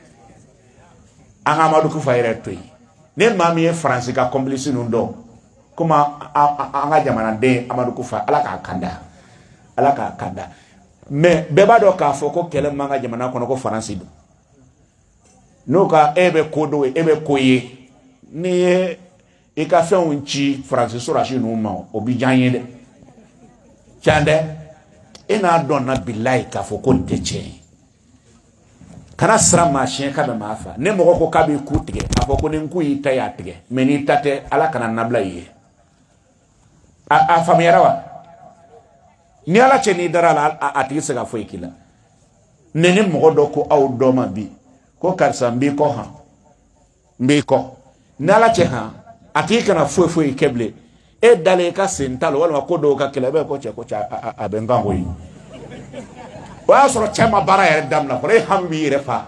anga Amadou Koufa yere ne mamie France ka complice nundo kuma anga jamana de Amadou Koufa ala ka kanda ala ka kanda mais beba do ka foko kele manga jamana kono ko France do noka ebe kodo ebe koye ni e ka fe unchi France so rashi no ma obi janye de chande ina donna billahi ka foko nteche kana sra machine ka be mafa ne mo ko ka be kutige afoko ne nku ita ya tige meni tate ala kana nabla yi a a famiyara wa ni ala cheni dara a atigi se ga fo ikila nene mo do ko aw do ma bi ko karsa mbi ko ha mbi ko nala che ha atigi kana fo fo ikeble e dale ka sentalo wala ko do ka kila be ko che ko cha a benga hoyi wa so chama bara yare damna ko e hambi refa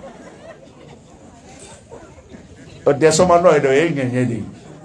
o de so ma no e do e nyenye di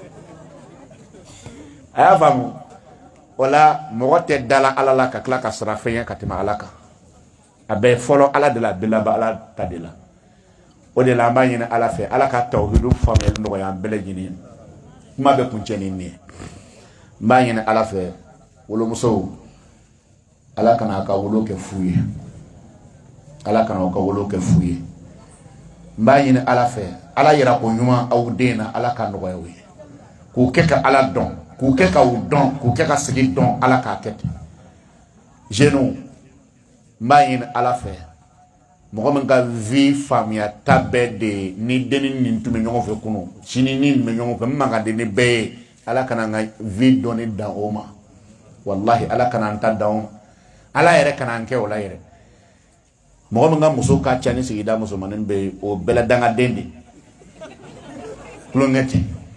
aya famu wala mo te dala alala ka kla ka sra fenya katima alaka abe folo ala de la bila ba ala tadela o de la manyina ala fe ala ka tawhidu famel no ya bele jini ma be kuncheni ni manyina ala fe wolo muso ala kana ka wolo ke fuye ala kana ka wolo ke fuye manyina ala fe ala yira ko nyuma aw dena ala ka no yawe ku keka ala don ku keka u don ku keka sigi don ala ka kete jeno manyina ala fe mo men ga vi famia tabe de ni deni ni tume nyongo fe kuno chini ni me nyongo fe manga de ni be ala kana nga vi doni da oma wallahi ala kana anta daun ala yere kana nke wala yere mo men ga muso ka chani sigi da muso manen be o bela danga dende klongeti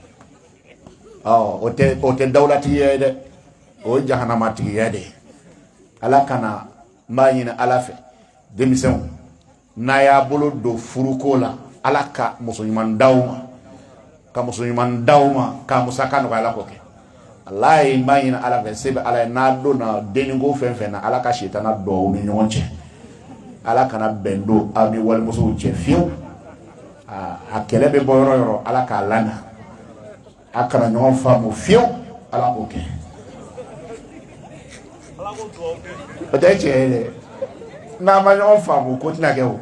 oh o te o te dawlati yede o jahanamati yede ala kana mayina ala fe demisen na ya bolo do furuko la ala ka musulman dawma ka musulman dawma ka musaka no ala koke wallahi mayina ala fe sebe ala na do na deningo fenfen na ala ka shetana do ni nyonche ala kana bendo ami wal musu che fiu a akelebe boyro yoro ala ka lana akana nyon famu fiu ala koke ala ko do oteche na ma nyon famu ko tina kewo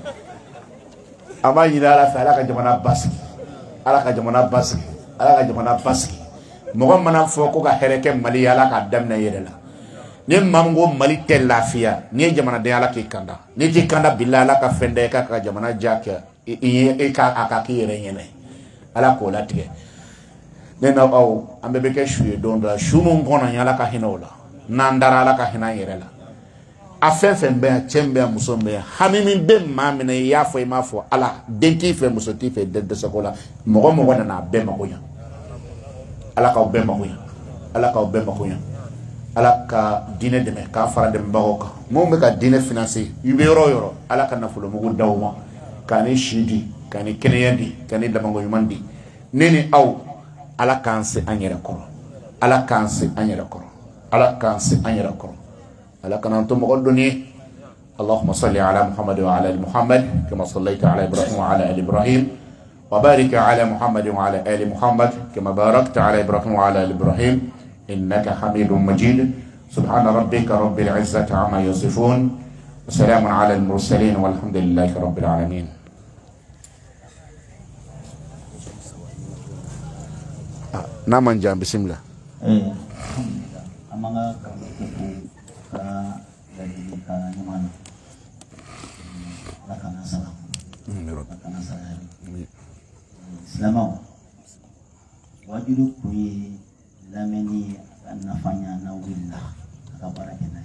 ama yira ala fa ala ka jamana baski ala ka jamana baski ala ka jamana baski mo mana fo ko ka hereke mali ala ka damna yere la ni mamgo mali tel lafiya ni jamana de ala ki kanda ni ti kanda bilala ka fende ka ka jamana jaka e ka aka ki yere nyene ala ko latige ne na aw ambe be ke shuye don da shumu ngona nyala ka hinola nandara ala ka hina yere la afefen be chembe musombe hamimi be mamine ya fo ma fo ala denti fe musoti fe de de sakola mogo mogo na be makoya ala ka be makoya ala ka be makoya ala ka dine de me ka fara de mbagoka mo me ka dine financer yube yoro yoro ala ka nafulo mo dawma kani shidi kani keneyandi kani damango yumandi neni aw ala kanse anyere koro ala kanse anyere koro ala kanse anyere koro ala kana antum qaduni اللهم صل على محمد وعلى ال محمد كما صليت على ابراهيم وعلى ال ابراهيم وبارك على محمد وعلى ال محمد كما باركت على ابراهيم وعلى ال ابراهيم انك حميد مجيد سبحان ربك رب العزه عما يصفون وسلام على المرسلين والحمد لله رب العالمين. نعم جام بسم الله. ka dari ka nyamana lakana salam lakana salam Islamau wajidu kui lameni anafanya na willa akabara kenai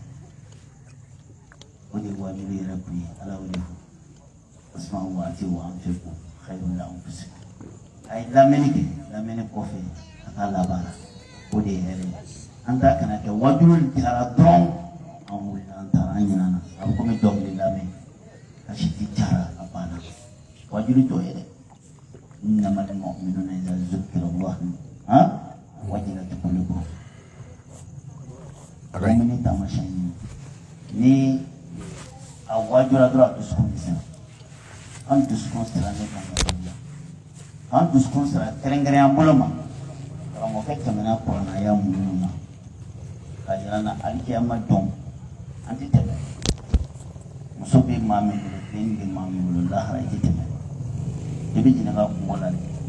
wadi wajidu rabbi ala wadi asma'u wa ati wa anfiqu khairun la anfusikum ay lameni ke lameni kofi akala bara wadi hele anta kana ke wajidu tara don amul antara nyana am ko mi dom li lame ashiti cara apana wajidu to ede innamal mu'minuna idza zukira Allah ha wajina tukulugo mini tamashan ni a wajura dura duskun sen an duskun sira ne kan an duskun sira kerengere ambuloma kamo fekta mena korona ya mununa kajana alkiyama don anti tebe musobe mame bin bin mame Allah ra tebe ebi jina ga kumola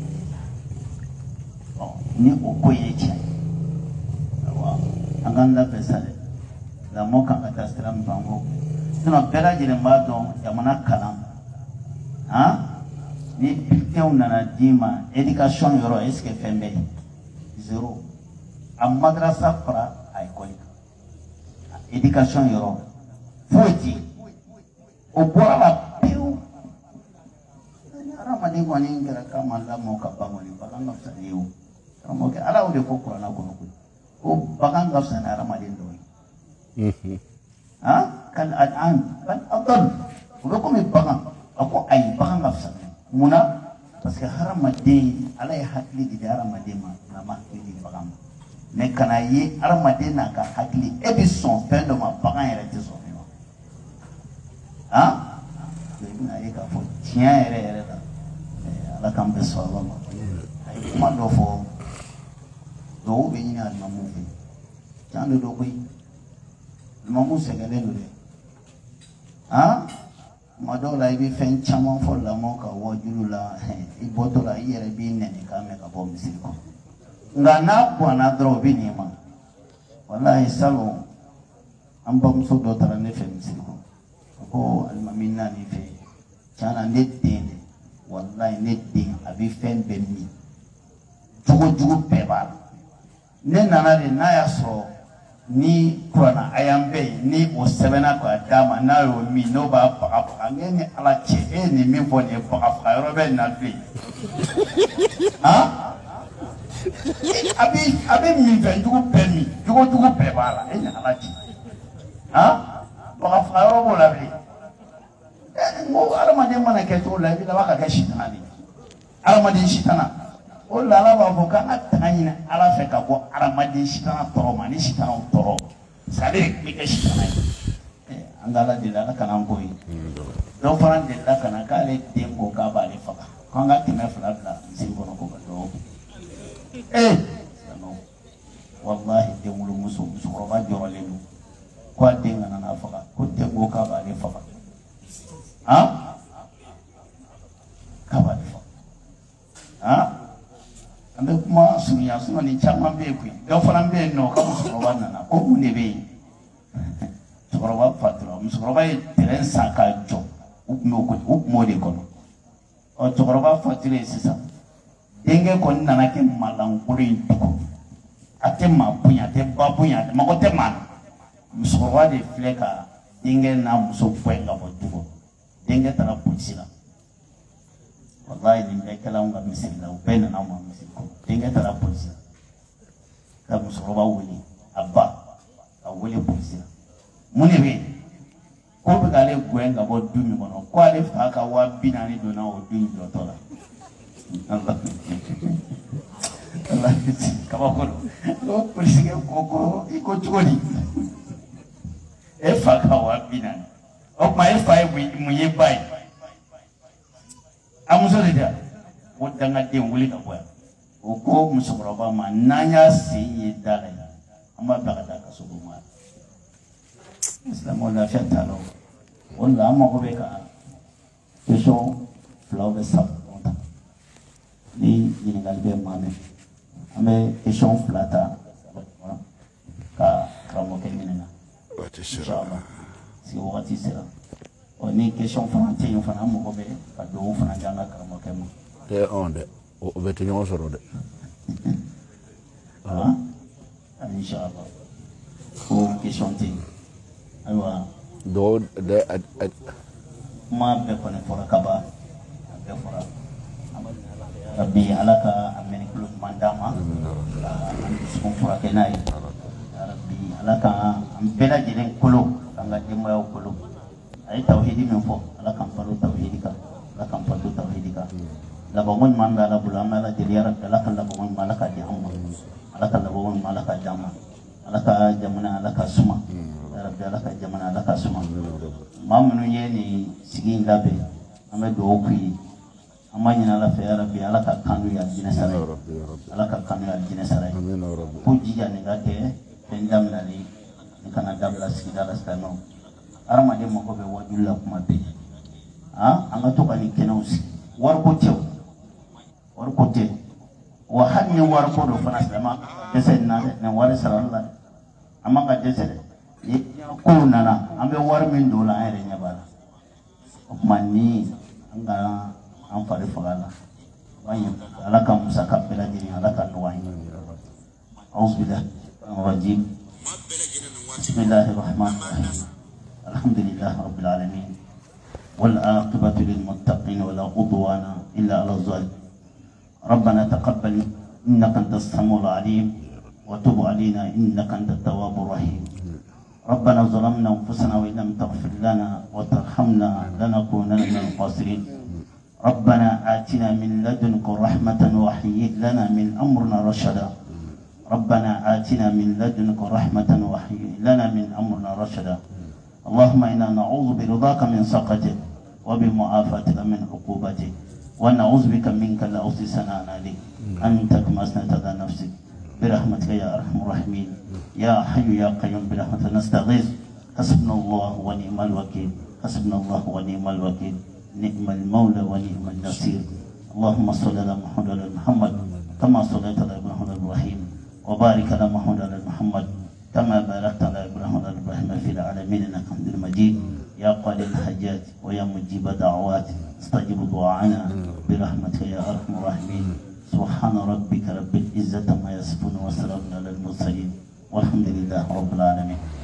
ni okoye che wa anganda pesale la moka katastra mbango tuna bela jina ma don jamana kalam ha ni pilteu nana dima education yoro eske fembe zero a madrasa fara a école éducation yoro foti o bora la piu ara mani ngoni ngara kama la mo ka bangoni baganga saliu kama ke ala o de ko qur'ana ko ko o baganga sana ara mani ndo mhm ha kan al'an ban adal ko ko mi baganga ako ay baganga sana muna parce que haramadin ala ya hakili di haramadin ma na ma hakili bagam mais kana yi haramadin na ka hakili e bi son fin de ma bagan yɛrɛ tɛ sɔn ma ah de na ye ka fɔ tiɲɛ yɛrɛ yɛrɛ la ala kan bɛ sɔn ala ma ay kuma dɔ fɔ dɔw bɛ ɲini alimamu fɛ can de do koyi alimamu sɛgɛnnen do dɛ ah mado la ibi fen chama fo la mo ka wajulu la i boto la yere bi nene ka me ka bo misiri ko nga na bwana dro bi ni ma wallahi salo am bam so do tara ne fe misiri ko ko al mamina ni fe chana ne dinde wallahi ne din abi fen be mi jugo jugo pe ba ne nana de na ya so ni kurana ayambe ni o sebena ko dama na yo mi no ba pa pa ngene ala che e ni mi fo ni pa pa ro be na fi ha abi abi mi ve ndugo pe mi ndugo ndugo pe bala e ni ala che ha pa pa ro bo la bi e mo ala ma de mana ke to la bi la ka ka shitana ni ala ma de shitana o la la ba fo ka atanyina ala fe ka bo aramade shitana toro mani shitana toro sale mi ke shitana eh angala de la kana boy do faran de la kana ka le tembo ka ba le fa ko nga tina fla fla simbo no ko do eh no wallahi de mulu musu musu ko ba joro le no ko de ngana na fa ko tembo ka ba le fa ha ka ba le fa ha ambe kuma sunya suna ni chama be ku do fana be no ka muso ba nana ko mu ne be to ko ba patro muso ba e tren saka jo u mo ko u mo de ko o to ko ba fatire sisa denge ko nana ke malan kuri ko ate ma punya te ba punya ma ko te man muso ba de fleka denge na muso kwenga bo dugo denge tara putsila wallahi ni be kala unga misiri la upenda na mwa misiri ko tinga tara polisi ka musoroba wuli abba a wuli polisi muni be ko be gale gwenga bo dumi kono ko ale fa ka wa binani do na o dumi do tola Allah Allah ka ba ko ko polisi ko ko iko choni e fa ka wa binani o ma e fa e mu ye bai amuso de dia o danga de wuli ka boya o ko musokoroba ma nanya si yi dala ya amma ba ka ka so ma islam wala fa talo wala amma ko be ka so flow be sab ni ni gal be ma me ame question flata ka kramo ke minena wati sira si wati sira o ni question français yo fana mo ko be ka do fana janga karamo ke mo te on de o be to nyo soro de ah inshallah ko question ti aywa do de ma be ko ne fora kaba be fora rabbi alaka amen kullu mandama an ko fora ke nay rabbi alaka am bela jinen kulo anga dimo yaw kulo ay tauhidi men fo ala kam faru tauhidika ala kam faru tauhidika la ba mon man la bulama la jeliya ala kan la ba mon malaka di amma ala ka labo ala ka jama ala ka jamana ala ka suma ya rabbi ala ka jamana ala ka suma mamnu yeni sigin labe ame do ku yi amanya ala fa ya rabbi ala ka kanu ya dina sarai ala ka kanu ya dina sarai ko jiya ne gake pendam nali kana dabla sigidala stano arma de mo ko be wajulla kuma be ha anga to bani kenausi war ko tew war ko te wa hanni war ko do fana sama dese na ne war sallallahu amma ka dese ko nana ambe war min do la ayre nyabala manni anga am fare fagala wayi alaka musaka bela dini alaka no wayi auzu billahi rajim bismillahir rahmanir rahim alhamdulillahi rabbil alamin والعاقبة للمتقين ولا عدوان إلا على الظالمين ربنا تقبل إنك أنت السميع العليم وتب علينا إنك أنت التواب الرحيم ربنا ظلمنا أنفسنا وإن لم تغفر لنا وترحمنا لنكونن من الخاسرين ربنا آتنا من لدنك رحمة وهيئ لنا من أمرنا رشدا ربنا آتنا من لدنك رحمة وهيئ لنا من أمرنا رشدا اللهم إنا نعوذ برضاك من سخطك وبمعافاتك من عقوبتك ونعوذ بك منك لا أحصي ثناء عليك أنت كما أثنيت على نفسك برحمتك يا أرحم الراحمين يا حي يا قيوم برحمتك نستغيث حسبنا الله ونعم الوكيل حسبنا الله ونعم الوكيل نعم المولى ونعم النصير اللهم صل على محمد وعلى محمد كما صليت على إبراهيم وبارك على محمد وعلى محمد كما باركت على إبراهيم وعلى إبراهيم في العالمين إنك حميد مجيد يا قاضي الحاجات ويا مجيب دعوات استجب دعاءنا برحمتك يا أرحم الراحمين سبحان ربك رب العزة ما يصفون وسلام على المرسلين والحمد لله رب العالمين.